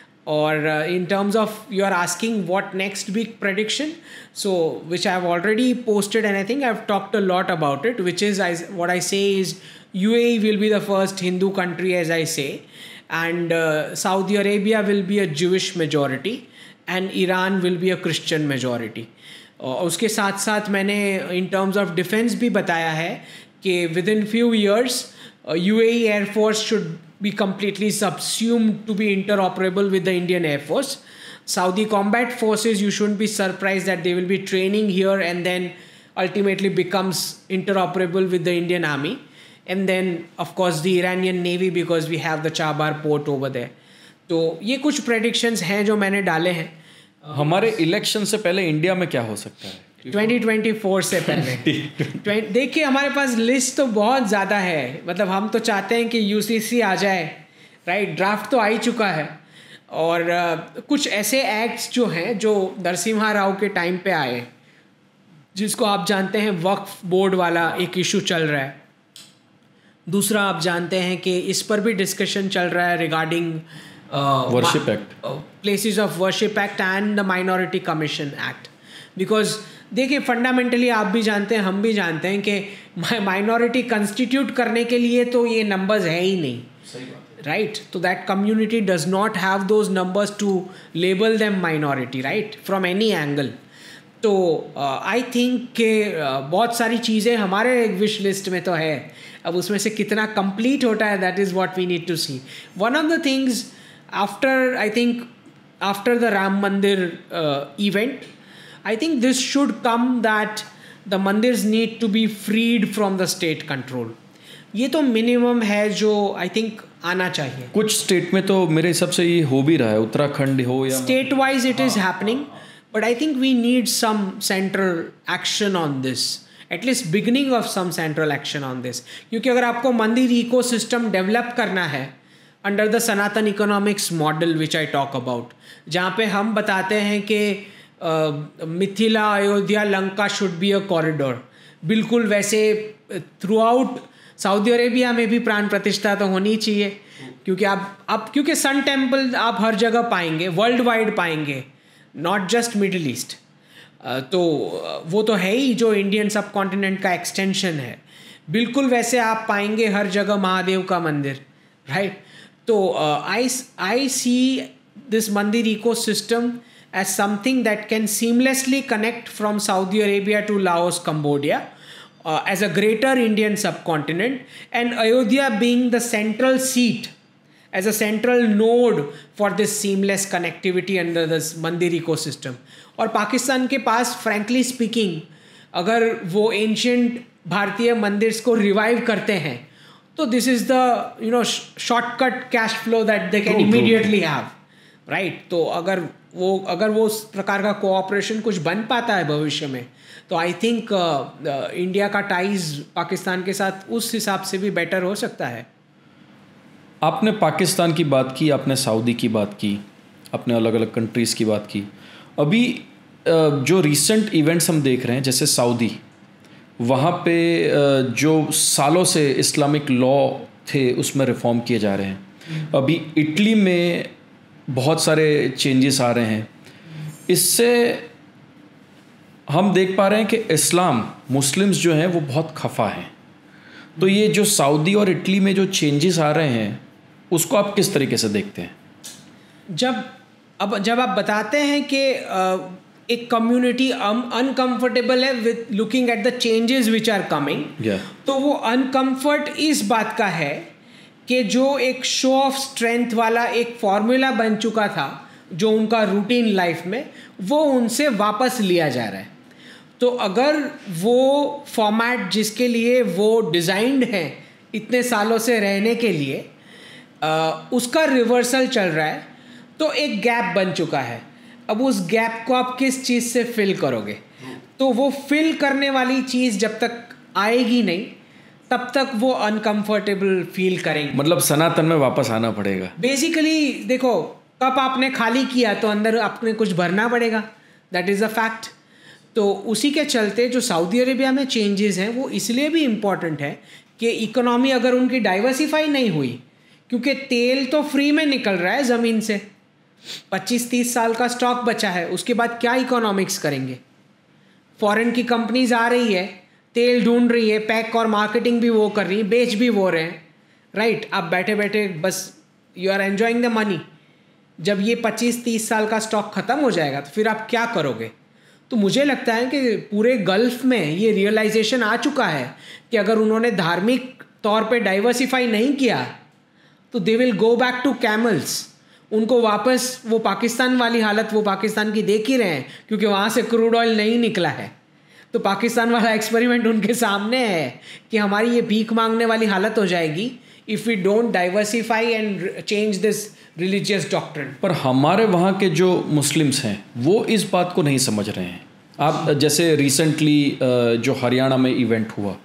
और in terms of you are asking what next big prediction, so which I have already posted and I think I have talked a lot about it, which is I, what I say is U A E will be the first Hindu country, as I say, and uh, Saudi Arabia will be a Jewish majority and Iran will be a Christian majority. uh, उसके साथ साथ मैंने in terms of defense भी बताया है कि within few years uh, U A E Air Force should be completely subsumed to be interoperable with the Indian Air Force. Saudi combat forces, you shouldn't be surprised that they will be training here and then ultimately becomes interoperable with the Indian Army. And then of course the Iranian Navy, because we have the Chabar port over there. तो ये कुछ predictions हैं जो मैंने डाले हैं। हमारे election से पहले इंडिया में क्या हो सकता है ट्वेंटी ट्वेंटी फोर से पहले? देखिए हमारे पास लिस्ट तो बहुत ज़्यादा है, मतलब हम तो चाहते हैं कि यूसीसी आ जाए, राइट, ड्राफ्ट तो आ ही चुका है, और uh, कुछ ऐसे एक्ट्स जो हैं जो नरसिम्हा राव के टाइम पे आए, जिसको आप जानते हैं वक्फ बोर्ड वाला एक इशू चल रहा है। दूसरा आप जानते हैं कि इस पर भी डिस्कशन चल रहा है regarding worship act, places of worship act and the minority commission act, because देखिए फंडामेंटली आप भी जानते हैं, हम भी जानते हैं कि माइनॉरिटी कंस्टिट्यूट करने के लिए तो ये नंबर्स है ही नहीं, राइट? तो that community does not have those numbers to label them minority, right, from any angle. तो आई थिंक के uh, बहुत सारी चीज़ें हमारे विश लिस्ट में तो है. अब उसमें से कितना कंप्लीट होता है, that is what we need to see. One of the things after I think after the Ram Mandir event, I think this should come that the mandirs need to be freed from the state control. ये तो minimum है जो I think आना चाहिए. कुछ state में तो मेरे हिसाब से ये हो भी रहा है, उत्तराखंड हो या state wise it is happening, but I think we need some central action on this, at least beginning of some central action on this. क्योंकि अगर आपको मंदिर इको सिस्टम डेवलप करना है under the Sanatan economics model which I talk about, जहाँ पे हम बताते हैं कि Mithila, Ayodhya, Lanka should be a corridor, बिल्कुल वैसे थ्रू आउट सऊदी अरेबिया में भी प्राण प्रतिष्ठा तो होनी चाहिए. क्योंकि आप अब क्योंकि सन टेम्पल आप हर जगह पाएंगे, वर्ल्ड वाइड पाएंगे, नॉट जस्ट मिडिल ईस्ट. तो वो तो है ही जो इंडियन सब कॉन्टिनेंट का एक्सटेंशन है. बिल्कुल वैसे आप पाएंगे हर जगह महादेव का मंदिर, राइट? तो I I see this mandir ecosystem as something that can seamlessly connect from Saudi Arabia to Laos, Cambodia, uh, as a greater Indian subcontinent, and Ayodhya being the central seat, as a central node for this seamless connectivity under this mandir ecosystem. और पाकिस्तान के पास frankly speaking, अगर वो ancient भारतीय मंदिर्स को revive करते हैं, तो this is the you know shortcut cash flow that they can immediately have, right? तो अगर वो अगर वो उस प्रकार का कोऑपरेशन कुछ बन पाता है भविष्य में, तो आई थिंक इंडिया का टाइज पाकिस्तान के साथ उस हिसाब से भी बेटर हो सकता है. आपने पाकिस्तान की बात की, आपने सऊदी की बात की, आपने अलग अलग कंट्रीज़ की बात की. अभी जो रिसेंट इवेंट्स हम देख रहे हैं, जैसे सऊदी, वहाँ पे जो सालों से इस्लामिक लॉ थे उसमें रिफॉर्म किए जा रहे हैं. अभी इटली में बहुत सारे चेंजेस आ रहे हैं. इससे हम देख पा रहे हैं कि इस्लाम, मुस्लिम्स जो हैं वो बहुत खफा हैं. तो ये जो सऊदी और इटली में जो चेंजेस आ रहे हैं उसको आप किस तरीके से देखते हैं? जब अब जब आप बताते हैं कि एक कम्युनिटी अनकंफर्टेबल है with looking at the changes which are coming, तो वो अनकंफर्ट इस बात का है कि जो एक शो ऑफ स्ट्रेंथ वाला एक फॉर्मूला बन चुका था जो उनका रूटीन लाइफ में, वो उनसे वापस लिया जा रहा है. तो अगर वो फॉर्मेट जिसके लिए वो डिज़ाइंड है इतने सालों से रहने के लिए, आ, उसका रिवर्सल चल रहा है, तो एक गैप बन चुका है. अब उस गैप को आप किस चीज़ से फिल करोगे? तो वो फिल करने वाली चीज़ जब तक आएगी नहीं, तब तक वो अनकंफर्टेबल फील करेंगे. मतलब सनातन में वापस आना पड़ेगा. बेसिकली देखो, कप आपने खाली किया तो अंदर आपने कुछ भरना पड़ेगा, दैट इज़ अ फैक्ट. तो उसी के चलते जो सऊदी अरेबिया में चेंजेस हैं वो इसलिए भी इम्पॉर्टेंट है कि इकोनॉमी अगर उनकी डाइवर्सिफाई नहीं हुई, क्योंकि तेल तो फ्री में निकल रहा है ज़मीन से, पच्चीस तीस साल का स्टॉक बचा है, उसके बाद क्या इकोनॉमिक्स करेंगे? फॉरेन की कंपनीज आ रही है, तेल ढूंढ रही है, पैक और मार्केटिंग भी वो कर रही है, बेच भी वो रहे हैं, राइट? आप बैठे बैठे बस you are enjoying the money. जब ये पच्चीस तीस साल का स्टॉक ख़त्म हो जाएगा तो फिर आप क्या करोगे? तो मुझे लगता है कि पूरे गल्फ में ये रियलाइजेशन आ चुका है कि अगर उन्होंने धार्मिक तौर पे डाइवर्सिफाई नहीं किया तो they will go back to camels. उनको वापस वो पाकिस्तान वाली हालत वो पाकिस्तान की देख ही रहे हैं, क्योंकि वहाँ से क्रूड ऑयल नहीं निकला है. तो पाकिस्तान वाला एक्सपेरिमेंट उनके सामने है कि हमारी ये भीख मांगने वाली हालत हो जाएगी if we don't diversify and change this religious doctrine. पर हमारे वहाँ के जो मुस्लिम्स हैं वो इस बात को नहीं समझ रहे हैं. आप जैसे रिसेंटली जो हरियाणा में इवेंट हुआ,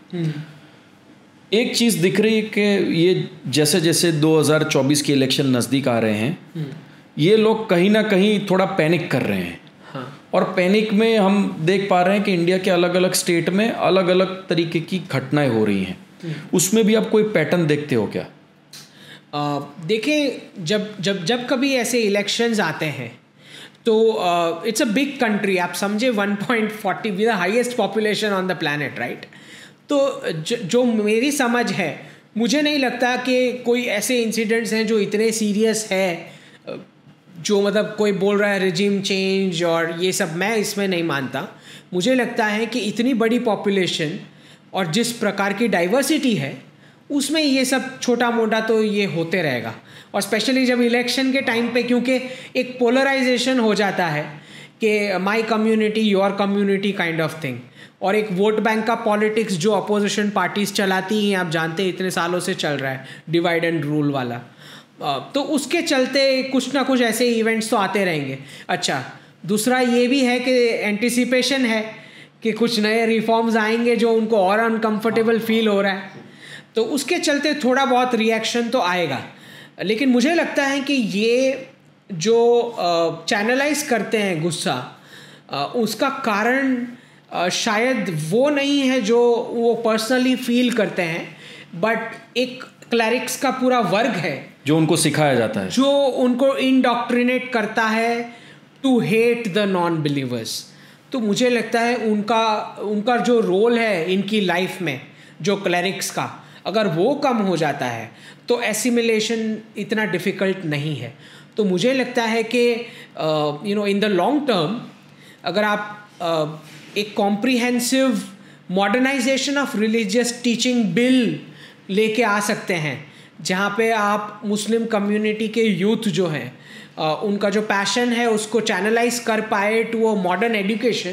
एक चीज़ दिख रही है कि ये जैसे जैसे दो हज़ार चौबीस के इलेक्शन नज़दीक आ रहे हैं, ये लोग कहीं ना कहीं थोड़ा पैनिक कर रहे हैं. हाँ. और पैनिक में हम देख पा रहे हैं कि इंडिया के अलग अलग स्टेट में अलग अलग तरीके की घटनाएं हो रही हैं. उसमें भी आप कोई पैटर्न देखते हो क्या? देखिए, जब जब जब कभी ऐसे इलेक्शंस आते हैं तो इट्स अ बिग कंट्री, आप समझे one point forty with the highest population on the planet, right? तो ज, जो मेरी समझ है, मुझे नहीं लगता कि कोई ऐसे इंसिडेंट्स हैं जो इतने सीरियस है, जो मतलब कोई बोल रहा है रिजीम चेंज और ये सब, मैं इसमें नहीं मानता। मुझे लगता है कि इतनी बड़ी पॉपुलेशन और जिस प्रकार की डाइवर्सिटी है उसमें ये सब छोटा मोटा तो ये होते रहेगा। और स्पेशली जब इलेक्शन के टाइम पे, क्योंकि एक पोलराइजेशन हो जाता है कि my community your community kind of thing, और एक वोट बैंक का पॉलिटिक्स जो अपोजिशन पार्टीज चलाती हैं, आप जानते हैं इतने सालों से चल रहा है, डिवाइड एंड रूल वाला। तो उसके चलते कुछ ना कुछ ऐसे इवेंट्स तो आते रहेंगे। अच्छा, दूसरा ये भी है कि एंटिसिपेशन है कि कुछ नए रिफॉर्म्स आएंगे जो उनको और अनकंफर्टेबल फील हो रहा है, तो उसके चलते थोड़ा बहुत रिएक्शन तो आएगा। लेकिन मुझे लगता है कि ये जो चैनलाइज करते हैं गुस्सा, उसका कारण शायद वो नहीं है जो वो पर्सनली फील करते हैं, बट एक क्लरिक्स का पूरा वर्ग है जो उनको सिखाया जाता है, जो उनको इंडॉक्ट्रिनेट करता है to hate the non believers. तो मुझे लगता है उनका उनका जो रोल है इनकी लाइफ में, जो क्लरिक्स का, अगर वो कम हो जाता है तो एसिमिलेशन इतना डिफ़िकल्ट नहीं है। तो मुझे लगता है कि you know in the long term अगर आप uh, एक comprehensive modernisation of religious teaching bill लेके आ सकते हैं, जहाँ पे आप मुस्लिम कम्युनिटी के यूथ जो हैं uh, उनका जो पैशन है उसको चैनलाइज कर पाए टू अ मॉडर्न एजुकेशन,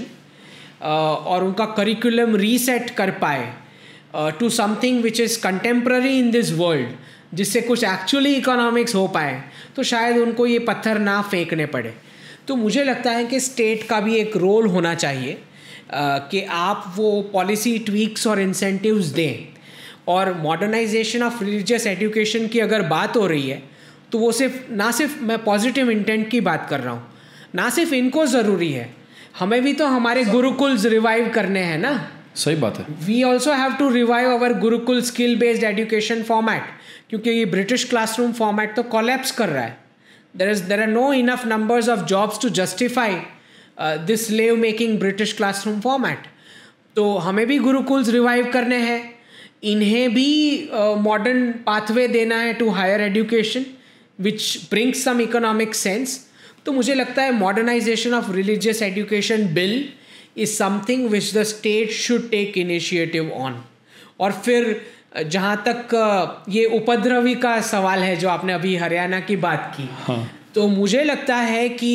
और उनका करिकुलम रीसेट कर पाए to something which is contemporary in this world, जिससे कुछ एक्चुअली इकोनॉमिक्स हो पाए, तो शायद उनको ये पत्थर ना फेंकने पड़े। तो मुझे लगता है कि स्टेट का भी एक रोल होना चाहिए uh, कि आप वो पॉलिसी ट्वीक्स और इंसेंटिव्स दें। और मॉडर्नाइजेशन ऑफ रिलीजियस एजुकेशन की अगर बात हो रही है तो वो सिर्फ ना सिर्फ मैं पॉजिटिव इंटेंट की बात कर रहा हूँ, ना सिर्फ इनको ज़रूरी है, हमें भी तो हमारे गुरुकुल्स रिवाइव करने हैं ना। सही बात है। We also have to revive our gurukul skill based education format, क्योंकि ये ब्रिटिश क्लासरूम फॉर्मेट तो कोलैप्स कर रहा है। There is there are no enough numbers of jobs to justify this slave making British classroom format. तो हमें भी gurukuls revive करने हैं, इन्हें भी मॉडर्न पाथवे देना है to higher education which brings some economic sense. तो मुझे लगता है modernisation of religious education bill is something which the state should take initiative on. और फिर जहाँ तक ये उपद्रवी का सवाल है जो आपने अभी हरियाणा की बात की, हाँ। तो मुझे लगता है कि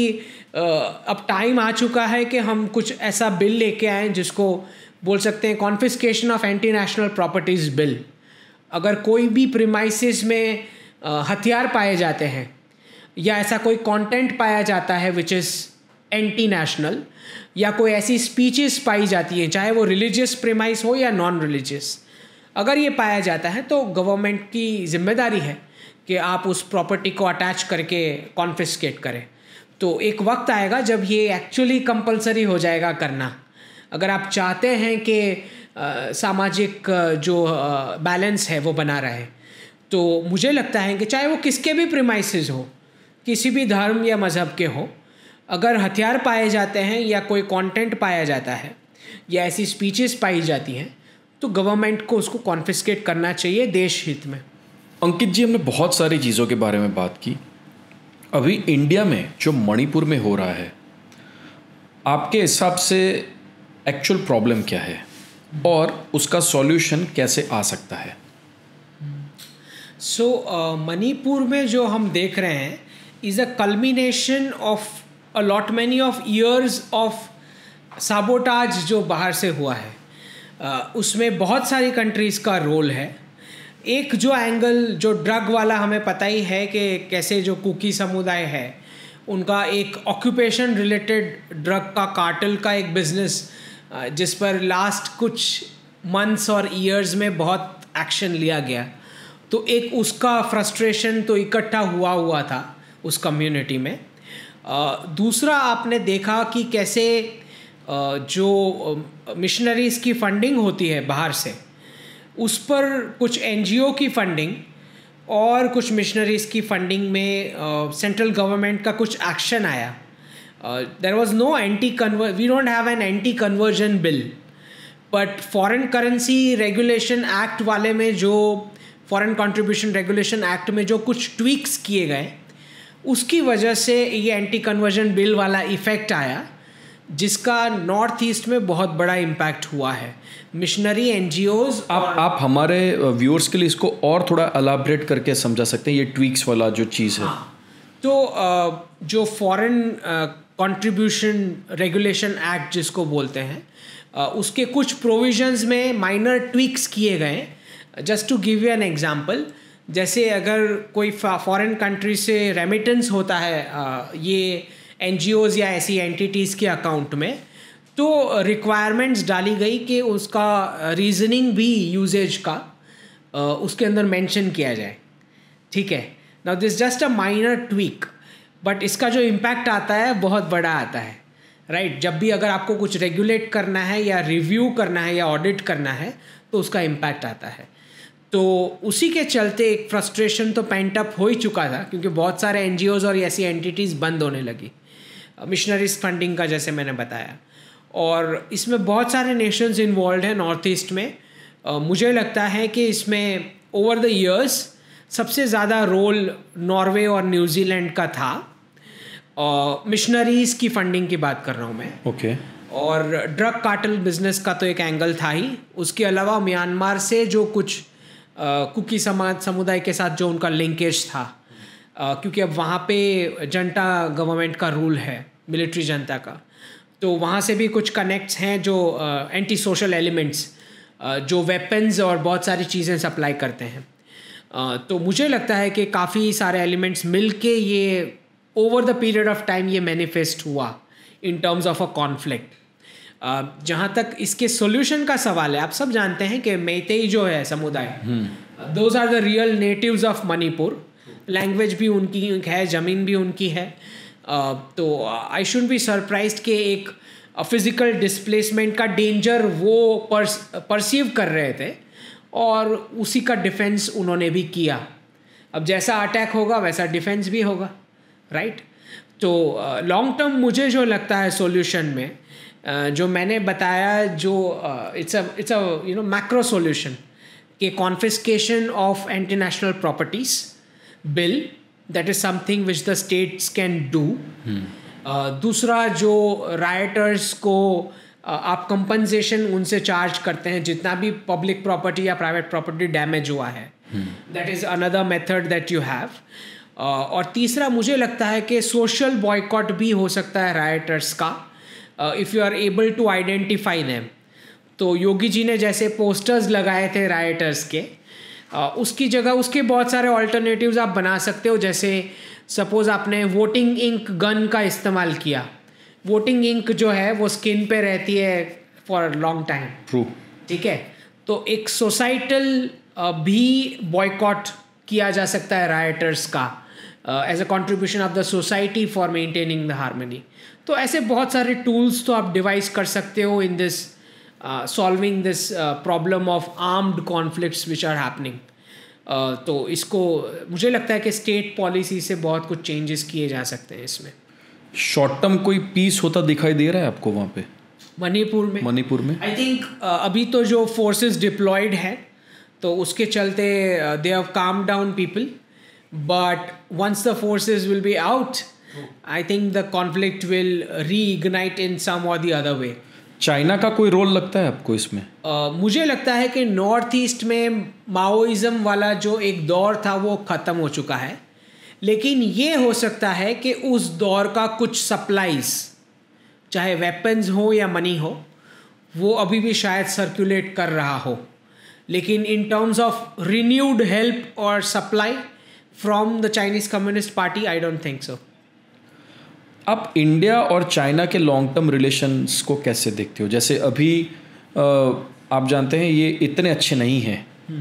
अब टाइम आ चुका है कि हम कुछ ऐसा बिल लेके आए जिसको बोल सकते हैं confiscation of anti national properties bill. अगर कोई भी प्रीमाइसेस में हथियार पाए जाते हैं या ऐसा कोई कंटेंट पाया जाता है विच इज़ एंटी नेशनल, या कोई ऐसी स्पीचेस पाई जाती हैं, चाहे वो रिलीजियस प्रीमाइस हो या नॉन रिलीजियस, अगर ये पाया जाता है तो गवर्नमेंट की जिम्मेदारी है कि आप उस प्रॉपर्टी को अटैच करके कॉन्फिस्केट करें। तो एक वक्त आएगा जब ये एक्चुअली कंपलसरी हो जाएगा करना। अगर आप चाहते हैं कि सामाजिक जो बैलेंस है वो बना रहे, तो मुझे लगता है कि चाहे वो किसके भी प्रीमाइसेस हो, किसी भी धर्म या मज़हब के हो, अगर हथियार पाए जाते हैं या कोई कंटेंट पाया जाता है या ऐसी स्पीचेस पाई जाती हैं, तो गवर्नमेंट को उसको कॉन्फिस्केट करना चाहिए देश हित में। अंकित जी, हमने बहुत सारी चीज़ों के बारे में बात की। अभी इंडिया में जो मणिपुर में हो रहा है, आपके हिसाब से एक्चुअल प्रॉब्लम क्या है और उसका सॉल्यूशन कैसे आ सकता है? सो मणिपुर में जो हम देख रहे हैं is a culmination of a lot many of years of sabotage जो बाहर से हुआ है। uh, उसमें बहुत सारी कंट्रीज़ का रोल है। एक जो एंगल जो ड्रग वाला, हमें पता ही है कि कैसे जो कुकी समुदाय है उनका एक ऑक्यूपेशन रिलेटेड ड्रग का कार्टेल का एक बिजनेस, जिस पर लास्ट कुछ मंथ्स और ईयर्स में बहुत एक्शन लिया गया। तो एक उसका फ्रस्ट्रेशन तो इकट्ठा हुआ हुआ था उस कम्युनिटी में। दूसरा, आपने देखा कि कैसे जो मिशनरीज़ की फंडिंग होती है बाहर से, उस पर कुछ एनजीओ की फंडिंग और कुछ मिशनरीज़ की फंडिंग में सेंट्रल गवर्नमेंट का कुछ एक्शन आया, there was no anti conver we don't have an anti conversion bill, but foreign currency regulation act वाले में जो फॉरेन कंट्रीब्यूशन रेगुलेशन एक्ट में जो कुछ ट्वीक्स किए गए उसकी वजह से ये एंटी कन्वर्जन बिल वाला इफ़ेक्ट आया, जिसका नॉर्थ ईस्ट में बहुत बड़ा इम्पैक्ट हुआ है। मिशनरी एनजीओज आप आप हमारे व्यूअर्स के लिए इसको और थोड़ा एलाबरेट करके समझा सकते हैं, ये ट्वीक्स वाला जो चीज़ है? हाँ, तो जो फॉरेन कंट्रीब्यूशन रेगुलेशन एक्ट जिसको बोलते हैं, उसके कुछ प्रोविजंस में माइनर ट्वीक्स किए गए। Just to give you an example, जैसे अगर कोई फॉरेन कंट्री से रेमिटेंस होता है ये एनजीओज या ऐसी एंटिटीज़ के अकाउंट में, तो रिक्वायरमेंट्स डाली गई कि उसका रीजनिंग भी यूजेज का उसके अंदर मेंशन किया जाए। ठीक है, now this just a minor tweak, but इसका जो इम्पैक्ट आता है बहुत बड़ा आता है, राइट right? जब भी अगर आपको कुछ रेगुलेट करना है या रिव्यू करना है या ऑडिट करना है तो उसका इम्पैक्ट आता है। तो उसी के चलते एक फ्रस्ट्रेशन तो पेंट अप हो ही चुका था, क्योंकि बहुत सारे एनजीओज और ऐसी एंटिटीज़ बंद होने लगी, मिशनरीज फंडिंग का जैसे मैंने बताया, और इसमें बहुत सारे नेशंस इन्वॉल्व हैं नॉर्थ ईस्ट में। uh, मुझे लगता है कि इसमें ओवर द इयर्स सबसे ज़्यादा रोल नॉर्वे और न्यूजीलैंड का था। मिशनरीज़ uh, की फंडिंग की बात कर रहा हूँ मैं। Okay okay. और ड्रग कार्टेल बिजनेस का तो एक एंगल था ही, उसके अलावा म्यांमार से जो कुछ uh, कुकी समाज समुदाय के साथ जो उनका लिंकेज था, uh, क्योंकि अब वहाँ पे जनता गवर्नमेंट का रूल है, मिलिट्री जनता का, तो वहाँ से भी कुछ कनेक्ट्स हैं जो एंटी सोशल एलिमेंट्स जो वेपन्स और बहुत सारी चीज़ें सप्लाई करते हैं। uh, तो मुझे लगता है कि काफ़ी सारे एलिमेंट्स मिल के ये over the period of time ये मैनिफेस्ट हुआ in terms of a conflict. जहाँ तक इसके सॉल्यूशन का सवाल है, आप सब जानते हैं कि मैतेई जो है समुदाय, those are the real natives of Manipur, language भी उनकी है, ज़मीन भी उनकी है। uh, तो आई शुड बी सरप्राइज्ड कि एक फिज़िकल डिस्प्लेसमेंट का डेंजर वो परसीव कर रहे थे और उसी का डिफेंस उन्होंने भी किया। अब जैसा अटैक होगा वैसा डिफेंस भी होगा, राइट right? तो लॉन्ग uh, टर्म मुझे जो लगता है सॉल्यूशन में, uh, जो मैंने बताया, जो it's a it's a you know macro solution के confiscation of international properties bill, that is something which the states can do. दूसरा, जो राइटर्स को uh, आप कंपनसेशन उनसे चार्ज करते हैं जितना भी पब्लिक प्रॉपर्टी या प्राइवेट प्रॉपर्टी डैमेज हुआ है, that is another method that you have. और तीसरा मुझे लगता है कि सोशल बॉयकॉट भी हो सकता है राइटर्स का, if you are able to identify them. तो योगी जी ने जैसे पोस्टर्स लगाए थे राइटर्स के, uh, उसकी जगह उसके बहुत सारे ऑल्टरनेटिव्स आप बना सकते हो। जैसे सपोज़ आपने वोटिंग इंक गन का इस्तेमाल किया, वोटिंग इंक जो है वो स्किन पे रहती है फॉर लॉन्ग टाइम, ट्रू, ठीक है। तो एक सोसाइटल uh, भी बॉयकॉट किया जा सकता है राइटर्स का as a contribution of the society for maintaining the harmony. तो ऐसे बहुत सारे टूल्स तो आप डिवाइस कर सकते हो in this solving this problem of armed conflicts which are happening. तो इसको मुझे लगता है कि स्टेट पॉलिसी से बहुत कुछ चेंजेस किए जा सकते हैं इसमें। शॉर्ट टर्म कोई पीस होता दिखाई दे रहा है आपको वहाँ पे मणिपुर में? मणिपुर में आई थिंक uh, अभी तो जो फोर्सेस डिप्लॉयड है तो उसके चलते they have calm down people, but once the forces will be out, I think the conflict will reignite in some or the other way. China का कोई रोल लगता है आपको इसमें? uh, मुझे लगता है कि नॉर्थ ईस्ट में माओइज्म वाला जो एक दौर था वो ख़त्म हो चुका है, लेकिन ये हो सकता है कि उस दौर का कुछ सप्लाईज, चाहे वेपन्स हो या मनी हो, वो अभी भी शायद सर्कुलेट कर रहा हो, लेकिन in terms of renewed help और supply from the Chinese Communist Party, I don't think so. आप इंडिया और चाइना के लॉन्ग टर्म रिलेशंस को कैसे देखते हो? जैसे अभी आ, आप जानते हैं ये इतने अच्छे नहीं हैं,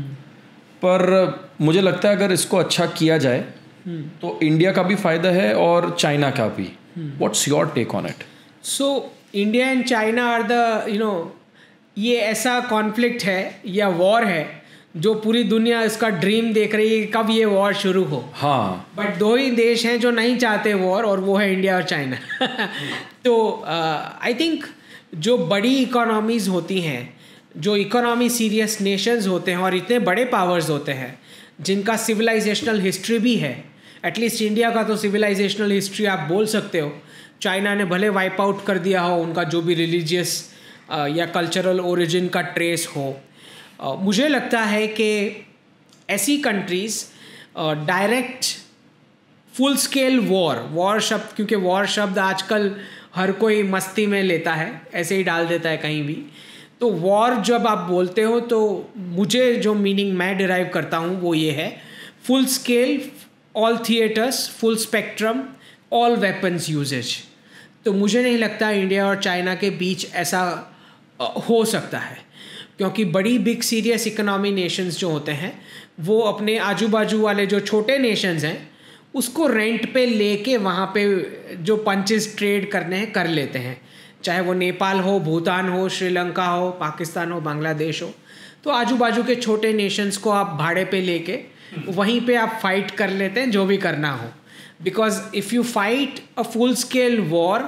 पर मुझे लगता है अगर इसको अच्छा किया जाए तो इंडिया का भी फ़ायदा है और चाइना का भी। What's your take on it? So India and China are the you know ये ऐसा कॉन्फ्लिक्ट है या वॉर है जो पूरी दुनिया इसका ड्रीम देख रही है कब ये वॉर शुरू हो। हाँ, बट दो ही देश हैं जो नहीं चाहते वॉर, और वो है इंडिया और चाइना। तो आई uh, थिंक जो बड़ी इकोनॉमीज़ होती हैं, जो इकोनॉमी सीरियस नेशंस होते हैं और इतने बड़े पावर्स होते हैं जिनका सिविलाइजेशनल हिस्ट्री भी है, एटलीस्ट इंडिया का तो सिविलाइजेशनल हिस्ट्री आप बोल सकते हो, चाइना ने भले वाइप आउट कर दिया हो उनका जो भी रिलीजियस या कल्चरल ओरिजिन का ट्रेस हो, uh, मुझे लगता है कि ऐसी countries direct full scale war war शब्द, क्योंकि वॉर शब्द आजकल हर कोई मस्ती में लेता है, ऐसे ही डाल देता है कहीं भी, तो वॉर जब आप बोलते हो तो मुझे जो मीनिंग मैं डिराइव करता हूँ वो ये है, full scale, all theatres, full spectrum, all weapons usages. तो मुझे नहीं लगता इंडिया और चाइना के बीच ऐसा हो सकता है, क्योंकि बड़ी बिग सीरियस इकोनॉमी नेशंस जो होते हैं वो अपने आजू बाजू वाले जो छोटे नेशंस हैं उसको रेंट पे लेके वहाँ पे जो पंचेस ट्रेड करने हैं कर लेते हैं, चाहे वो नेपाल हो, भूटान हो, श्रीलंका हो, पाकिस्तान हो, बांग्लादेश हो। तो आजू बाजू के छोटे नेशंस को आप भाड़े पे लेके वहीं पे आप फाइट कर लेते हैं जो भी करना हो, because if you fight a full scale war,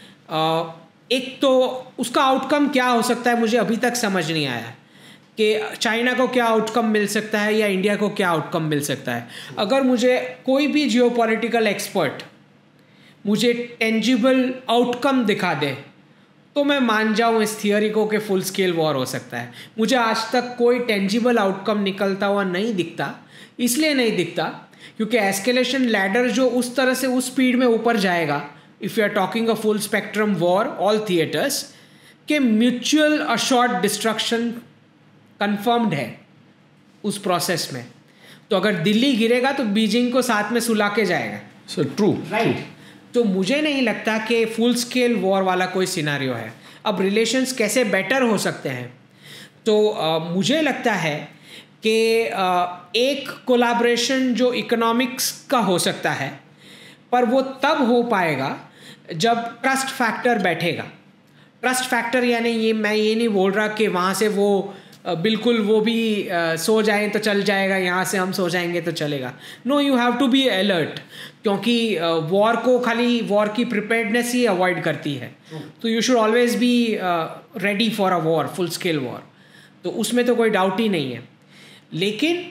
एक तो उसका आउटकम क्या हो सकता है मुझे अभी तक समझ नहीं आया कि चाइना को क्या आउटकम मिल सकता है या इंडिया को क्या आउटकम मिल सकता है। अगर मुझे कोई भी जियोपॉलिटिकल एक्सपर्ट मुझे टेंजिबल आउटकम दिखा दे तो मैं मान जाऊँ इस थियोरी को कि फुल स्केल वॉर हो सकता है। मुझे आज तक कोई टेंजिबल आउटकम निकलता हुआ नहीं दिखता, इसलिए नहीं दिखता क्योंकि एस्केलेशन लैडर जो उस तरह से उस स्पीड में ऊपर जाएगा, if you are talking a full spectrum war, all theatres, के म्यूचुअल अशोर्ड डिस्ट्रक्शन कंफर्म्ड है उस प्रोसेस में। तो अगर दिल्ली गिरेगा तो बीजिंग को साथ में सुला के जाएगा। So true, right. तो मुझे नहीं लगता कि फुल स्केल वॉर वाला कोई सिनारियो है। अब रिलेशंस कैसे बेटर हो सकते हैं, तो आ, मुझे लगता है कि आ, एक कोलैबोरेशन जो इकोनॉमिक्स का हो सकता है, पर वो तब हो पाएगा जब ट्रस्ट फैक्टर बैठेगा। ट्रस्ट फैक्टर यानी ये, मैं ये नहीं बोल रहा कि वहाँ से वो बिल्कुल वो भी आ, सो जाएं तो चल जाएगा, यहाँ से हम सो जाएंगे तो चलेगा। No, you have to be alert, क्योंकि वॉर को खाली वॉर की प्रिपेयर्डनेस ही अवॉइड करती है। तो you should always be ready for a war, full scale war, तो उसमें तो कोई डाउट ही नहीं है। लेकिन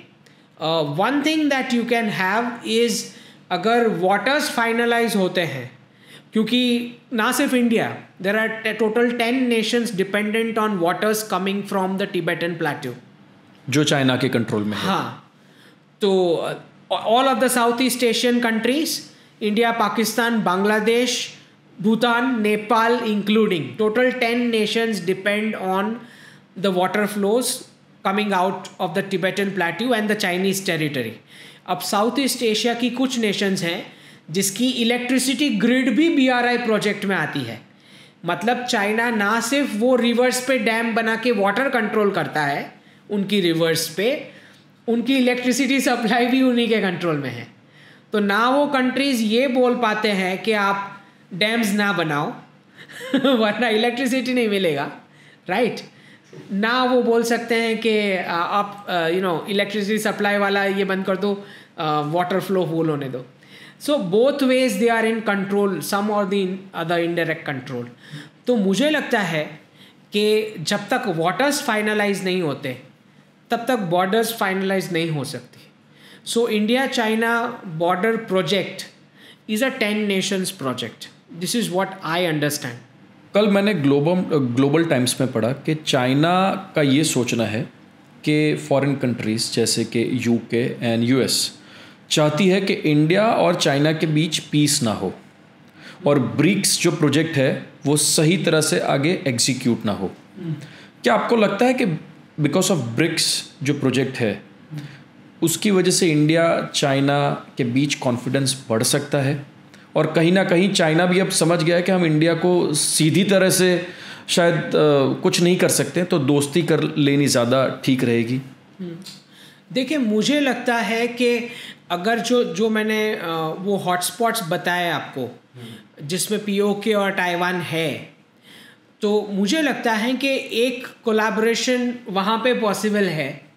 one thing that you can have is, अगर वाटर्स फाइनलाइज होते हैं, क्योंकि ना सिर्फ India, there are total ten nations dependent on waters coming from the Tibetan plateau जो चाइना के कंट्रोल में है। हाँ, तो all of the South East Asian countries, India, Pakistan, Bangladesh, Bhutan, Nepal including, total ten nations depend on the water flows coming out of the Tibetan plateau and the Chinese territory. अब South East Asia की कुछ nations हैं जिसकी electricity grid भी B R I project में आती है। मतलब चाइना ना सिर्फ वो रिवर्स पे डैम बना के वाटर कंट्रोल करता है, उनकी रिवर्स पे उनकी इलेक्ट्रिसिटी सप्लाई भी उन्हीं के कंट्रोल में है। तो ना वो कंट्रीज़ ये बोल पाते हैं कि आप डैम्स ना बनाओ वरना इलेक्ट्रिसिटी नहीं मिलेगा, राइट। ना वो बोल सकते हैं कि आप यू नो इलेक्ट्रिसिटी सप्लाई वाला ये बंद कर दो, वाटर फ्लो फुल होने दो। So both ways they are in control, some or the other indirect control. तो मुझे लगता है कि जब तक वाटर्स फाइनलाइज नहीं होते तब तक बॉर्डर्स फाइनलाइज नहीं हो सकती। So India China border project is a ten nations project, this is what I understand. कल मैंने ग्लोबल ग्लोबल टाइम्स में पढ़ा कि चाइना का ये सोचना है कि फॉरेन कंट्रीज़ जैसे कि यूके एंड यूएस चाहती है कि इंडिया और चाइना के बीच पीस ना हो और ब्रिक्स जो प्रोजेक्ट है वो सही तरह से आगे एग्जीक्यूट ना हो। क्या आपको लगता है कि बिकॉज ऑफ ब्रिक्स जो प्रोजेक्ट है उसकी वजह से इंडिया चाइना के बीच कॉन्फिडेंस बढ़ सकता है, और कहीं ना कहीं चाइना भी अब समझ गया है कि हम इंडिया को सीधी तरह से शायद आ, कुछ नहीं कर सकते, तो दोस्ती कर लेनी ज़्यादा ठीक रहेगी? देखिए, मुझे लगता है कि अगर जो जो मैंने वो हॉटस्पॉट्स बताए आपको जिसमें पीओके और ताइवान है, तो मुझे लगता है कि एक कोलैबोरेशन वहाँ पे पॉसिबल है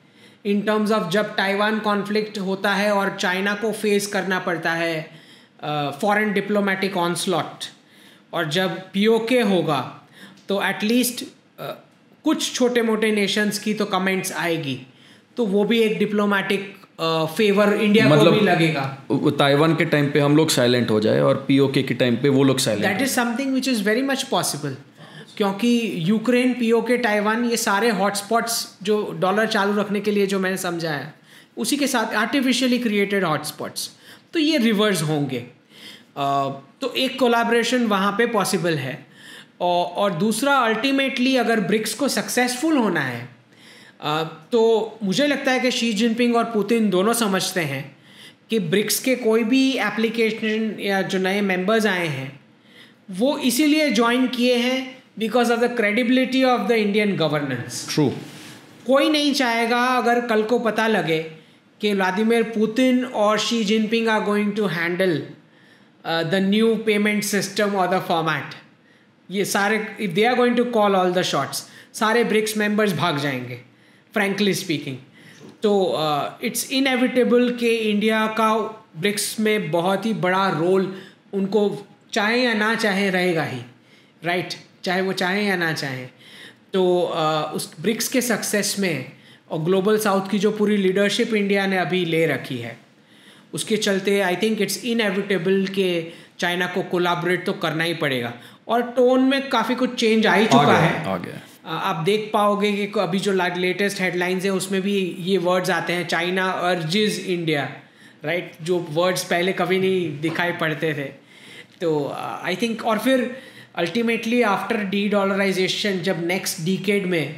इन टर्म्स ऑफ जब ताइवान कॉन्फ्लिक्ट होता है और चाइना को फेस करना पड़ता है फॉरेन डिप्लोमेटिक ऑनस्लॉट, और जब पीओके होगा तो एटलीस्ट uh, कुछ छोटे मोटे नेशंस की तो कमेंट्स आएगी, तो वो भी एक डिप्लोमेटिक फेवर इंडिया मतलब, को भी लगेगा। ताइवान के टाइम पे हम लोग साइलेंट हो जाए और पीओके के टाइम पे वो लोग silent. That is something which is very much possible, क्योंकि यूक्रेन, पीओके, ताइवान, ये सारे हॉटस्पॉट्स जो डॉलर चालू रखने के लिए जो मैंने समझा है, उसी के साथ आर्टिफिशियली क्रिएटेड हॉटस्पॉट्स, तो ये रिवर्स होंगे। uh, तो एक कोलैबोरेशन वहाँ पे पॉसिबल है। और, और दूसरा, अल्टीमेटली अगर ब्रिक्स को सक्सेसफुल होना है Uh, तो मुझे लगता है कि शी जिनपिंग और पुतिन दोनों समझते हैं कि ब्रिक्स के कोई भी एप्लीकेशन या जो नए मेंबर्स आए हैं वो इसीलिए ज्वाइन किए हैं because of the credibility of the Indian governance. True. कोई नहीं चाहेगा अगर कल को पता लगे कि व्लादिमीर पुतिन और Xi Jinping are going to handle the new payment system और द फॉर्मेट, ये सारे, if they are going to call all the shots, सारे ब्रिक्स मेंबर्स भाग जाएंगे फ्रैंकली स्पीकिंग। तो इट्स uh, इनएविटेबल कि इंडिया का ब्रिक्स में बहुत ही बड़ा रोल उनको चाहे या ना चाहे रहेगा ही, राइट right? चाहे वो चाहे या ना चाहे। तो uh, उस ब्रिक्स के सक्सेस में और ग्लोबल साउथ की जो पूरी लीडरशिप इंडिया ने अभी ले रखी है, उसके चलते आई थिंक इट्स इनएविटेबल कि चाइना को कोलैबोरेट तो करना ही पड़ेगा। और टोन में काफ़ी कुछ चेंज आ ही चुका है, आ गया। आप देख पाओगे कि अभी जो लेटेस्ट हेडलाइंस है उसमें भी ये वर्ड्स आते हैं, चाइना अर्जेस इंडिया, राइट, जो वर्ड्स पहले कभी नहीं दिखाई पड़ते थे। तो आई uh, थिंक और फिर अल्टीमेटली आफ्टर डी डॉलराइजेशन, जब नेक्स्ट डिकेड में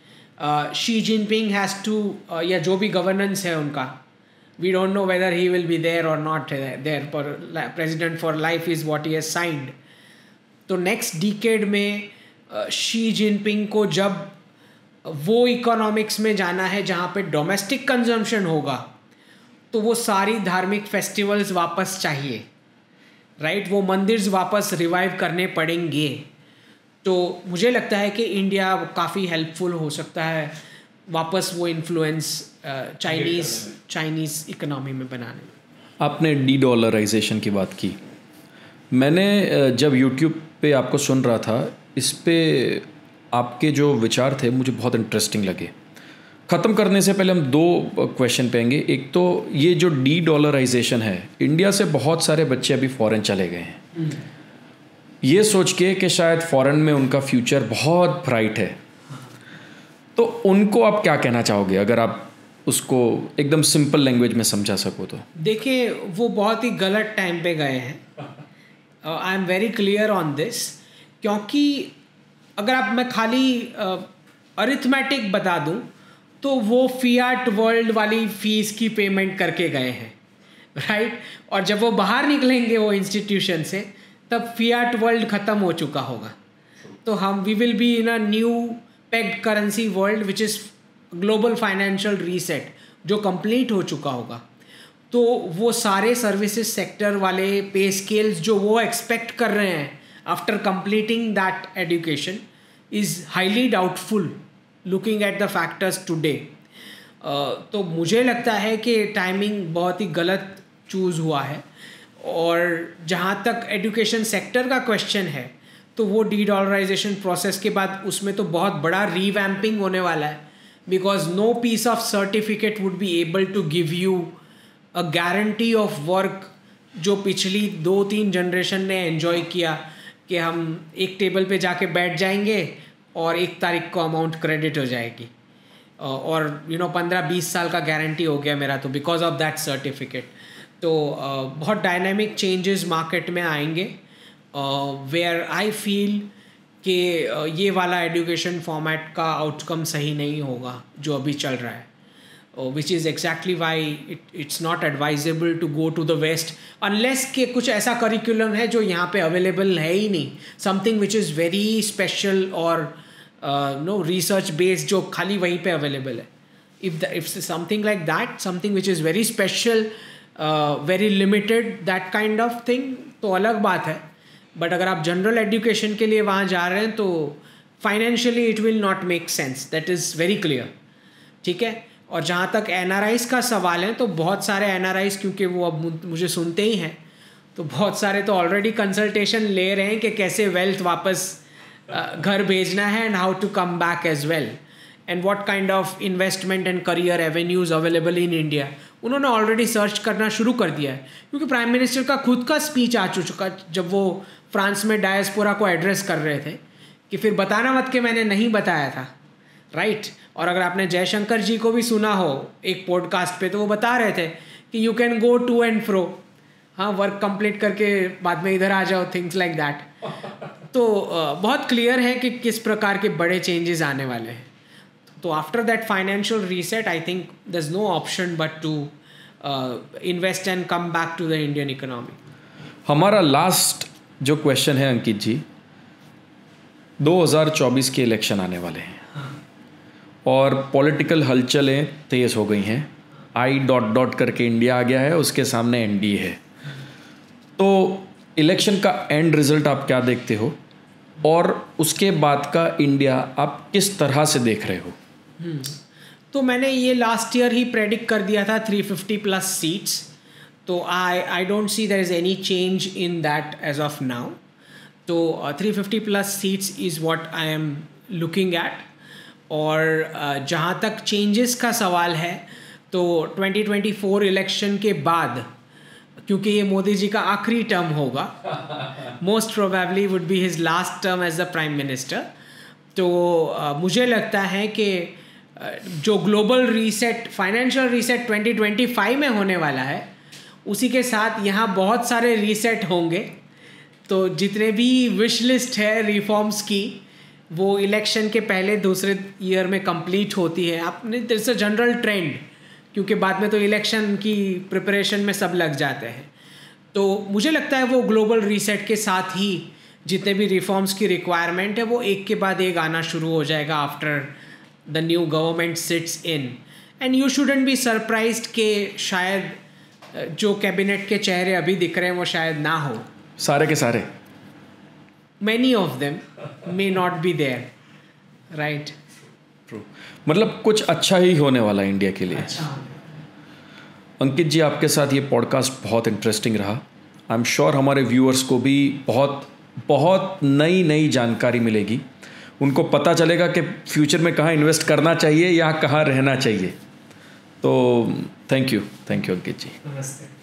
शी जिनपिंग हैज़ टू, या जो भी गवर्नेंस है उनका, we don't know whether he will be there or not there, पर president for life is what he has signed. तो नेक्स्ट डिकेड में शी uh, जिनपिंग को जब वो इकोनॉमिक्स में जाना है जहाँ पे डोमेस्टिक कंजम्पशन होगा, तो वो सारी धार्मिक फेस्टिवल्स वापस चाहिए, राइट right? वो मंदिर्स वापस रिवाइव करने पड़ेंगे। तो मुझे लगता है कि इंडिया काफ़ी हेल्पफुल हो सकता है वापस वो इन्फ्लुएंस चाइनीज़ चाइनीज़ इकोनॉमी में बनाने में। आपने डी डॉलराइजेशन की बात की, मैंने जब यूट्यूब पे आपको सुन रहा था, इस पे आपके जो विचार थे मुझे बहुत इंटरेस्टिंग लगे। ख़त्म करने से पहले हम दो क्वेश्चन पे आएंगे। एक तो ये जो डी डॉलराइजेशन है, इंडिया से बहुत सारे बच्चे अभी फ़ॉरेन चले गए हैं ये सोच के कि शायद फ़ॉरेन में उनका फ्यूचर बहुत ब्राइट है, तो उनको आप क्या कहना चाहोगे अगर आप उसको एकदम सिंपल लैंग्वेज में समझा सको तो? देखिए, वो बहुत ही गलत टाइम पे गए हैं, I am very clear on this, क्योंकि अगर आप मैं खाली अरिथमेटिक बता दूं तो वो फियाट वर्ल्ड वाली फ़ीस की पेमेंट करके गए हैं, राइट right? और जब वो बाहर निकलेंगे वो इंस्टीट्यूशन से, तब फियाट वर्ल्ड ख़त्म हो चुका होगा। तो हम we will be in a new pegged currency world which is global financial reset, जो कंप्लीट हो चुका होगा। तो वो सारे सर्विसेज सेक्टर वाले पे स्केल्स जो वो एक्सपेक्ट कर रहे हैं after completing that education is highly doubtful looking at the factors today. तो मुझे लगता है कि टाइमिंग बहुत ही गलत चूज़ हुआ है। और जहाँ तक एजुकेशन सेक्टर का क्वेश्चन है, तो वो डी डॉलराइजेशन प्रोसेस के बाद उसमें तो बहुत बड़ा रीवैम्पिंग होने वाला है, because no piece of certificate would be able to give you a guarantee of work जो पिछली दो तीन जनरेशन ने एंजॉय किया, कि हम एक टेबल पे जाके बैठ जाएंगे और एक तारीख को अमाउंट क्रेडिट हो जाएगी, और यू नो पंद्रह बीस साल का गारंटी हो गया मेरा तो बिकॉज ऑफ दैट सर्टिफिकेट। तो uh, बहुत डायनामिक चेंजेस मार्केट में आएंगे, वेयर आई फील कि uh, ये वाला एजुकेशन फॉर्मेट का आउटकम सही नहीं होगा जो अभी चल रहा है, which is exactly why it it's not advisable to go to the West unless के कुछ ऐसा करिकुलम है जो यहाँ पे अवेलेबल है ही नहीं, something which is very special और नो रिसर्च बेस्ड जो खाली वहीं पे अवेलेबल है। If the if something like that, something which is very special, very limited, that kind of thing, तो अलग बात है। बट अगर आप जनरल एजुकेशन के लिए वहाँ जा रहे हैं तो financially it will not make sense, that is very clear, ठीक है। और जहाँ तक एन आर आईज़ का सवाल है तो बहुत सारे एन आर आईज़, क्योंकि वो अब मुझे सुनते ही हैं, तो बहुत सारे तो ऑलरेडी कंसल्टेशन ले रहे हैं कि कैसे वेल्थ वापस घर भेजना है and how to come back as well and what kind of investment and career avenues available in India. उन्होंने ऑलरेडी सर्च करना शुरू कर दिया है, क्योंकि प्राइम मिनिस्टर का खुद का स्पीच आ चुका जब वो फ्रांस में डायस्पोरा को एड्रेस कर रहे थे कि फिर बताना मत कि मैंने नहीं बताया था, राइट। और अगर आपने जयशंकर जी को भी सुना हो एक पॉडकास्ट पे, तो वो बता रहे थे कि you can go to and fro, हाँ, वर्क कंप्लीट करके बाद में इधर आ जाओ, थिंग्स लाइक दैट। तो uh, बहुत क्लियर है कि किस प्रकार के बड़े चेंजेस आने वाले हैं। तो after that financial reset I think there is no option but to invest and come back to the Indian economy. हमारा लास्ट जो क्वेश्चन है अंकित जी, दो हज़ार चौबीस के इलेक्शन आने वाले हैं, हाँ। और पॉलिटिकल हलचलें तेज़ हो गई हैं। आई डॉट डॉट करके इंडिया आ गया है, उसके सामने एन डी ए है। तो इलेक्शन का एंड रिजल्ट आप क्या देखते हो, और उसके बाद का इंडिया आप किस तरह से देख रहे हो? तो मैंने ये लास्ट ईयर ही प्रेडिक्ट कर दिया था थ्री फिफ्टी प्लस सीट्स, तो I I don't see there is any change in that as of now. तो three fifty plus seats is what I am looking at. और uh, जहाँ तक changes का सवाल है, तो ट्वेंटी ट्वेंटी फोर इलेक्शन के बाद, क्योंकि ये मोदी जी का आखिरी टर्म होगा, most probably would be his last term as the prime minister, तो uh, मुझे लगता है कि uh, जो global reset, financial reset twenty twenty five में होने वाला है, उसी के साथ यहाँ बहुत सारे रीसेट होंगे। तो जितने भी विश लिस्ट है रिफॉर्म्स की, वो इलेक्शन के पहले दूसरे ईयर में कंप्लीट होती है। आपने इट्स अ जनरल ट्रेंड, क्योंकि बाद में तो इलेक्शन की प्रिपरेशन में सब लग जाते हैं। तो मुझे लगता है वो ग्लोबल रीसेट के साथ ही जितने भी रिफॉर्म्स की रिक्वायरमेंट है, वो एक के बाद एक आना शुरू हो जाएगा after the new government sits in. And you shouldn't be surprised कि शायद जो कैबिनेट के चेहरे अभी दिख रहे हैं वो शायद ना हो, सारे के सारे, many of them may not be there, right. True, मतलब कुछ अच्छा ही होने वाला है इंडिया के लिए। अच्छा। अंकित जी, आपके साथ ये पॉडकास्ट बहुत इंटरेस्टिंग रहा। आई एम श्योर हमारे व्यूअर्स को भी बहुत बहुत नई नई जानकारी मिलेगी। उनको पता चलेगा कि फ्यूचर में कहाँ इन्वेस्ट करना चाहिए या कहाँ रहना चाहिए। तो thank you, thank you Ankit ji. नमस्ते।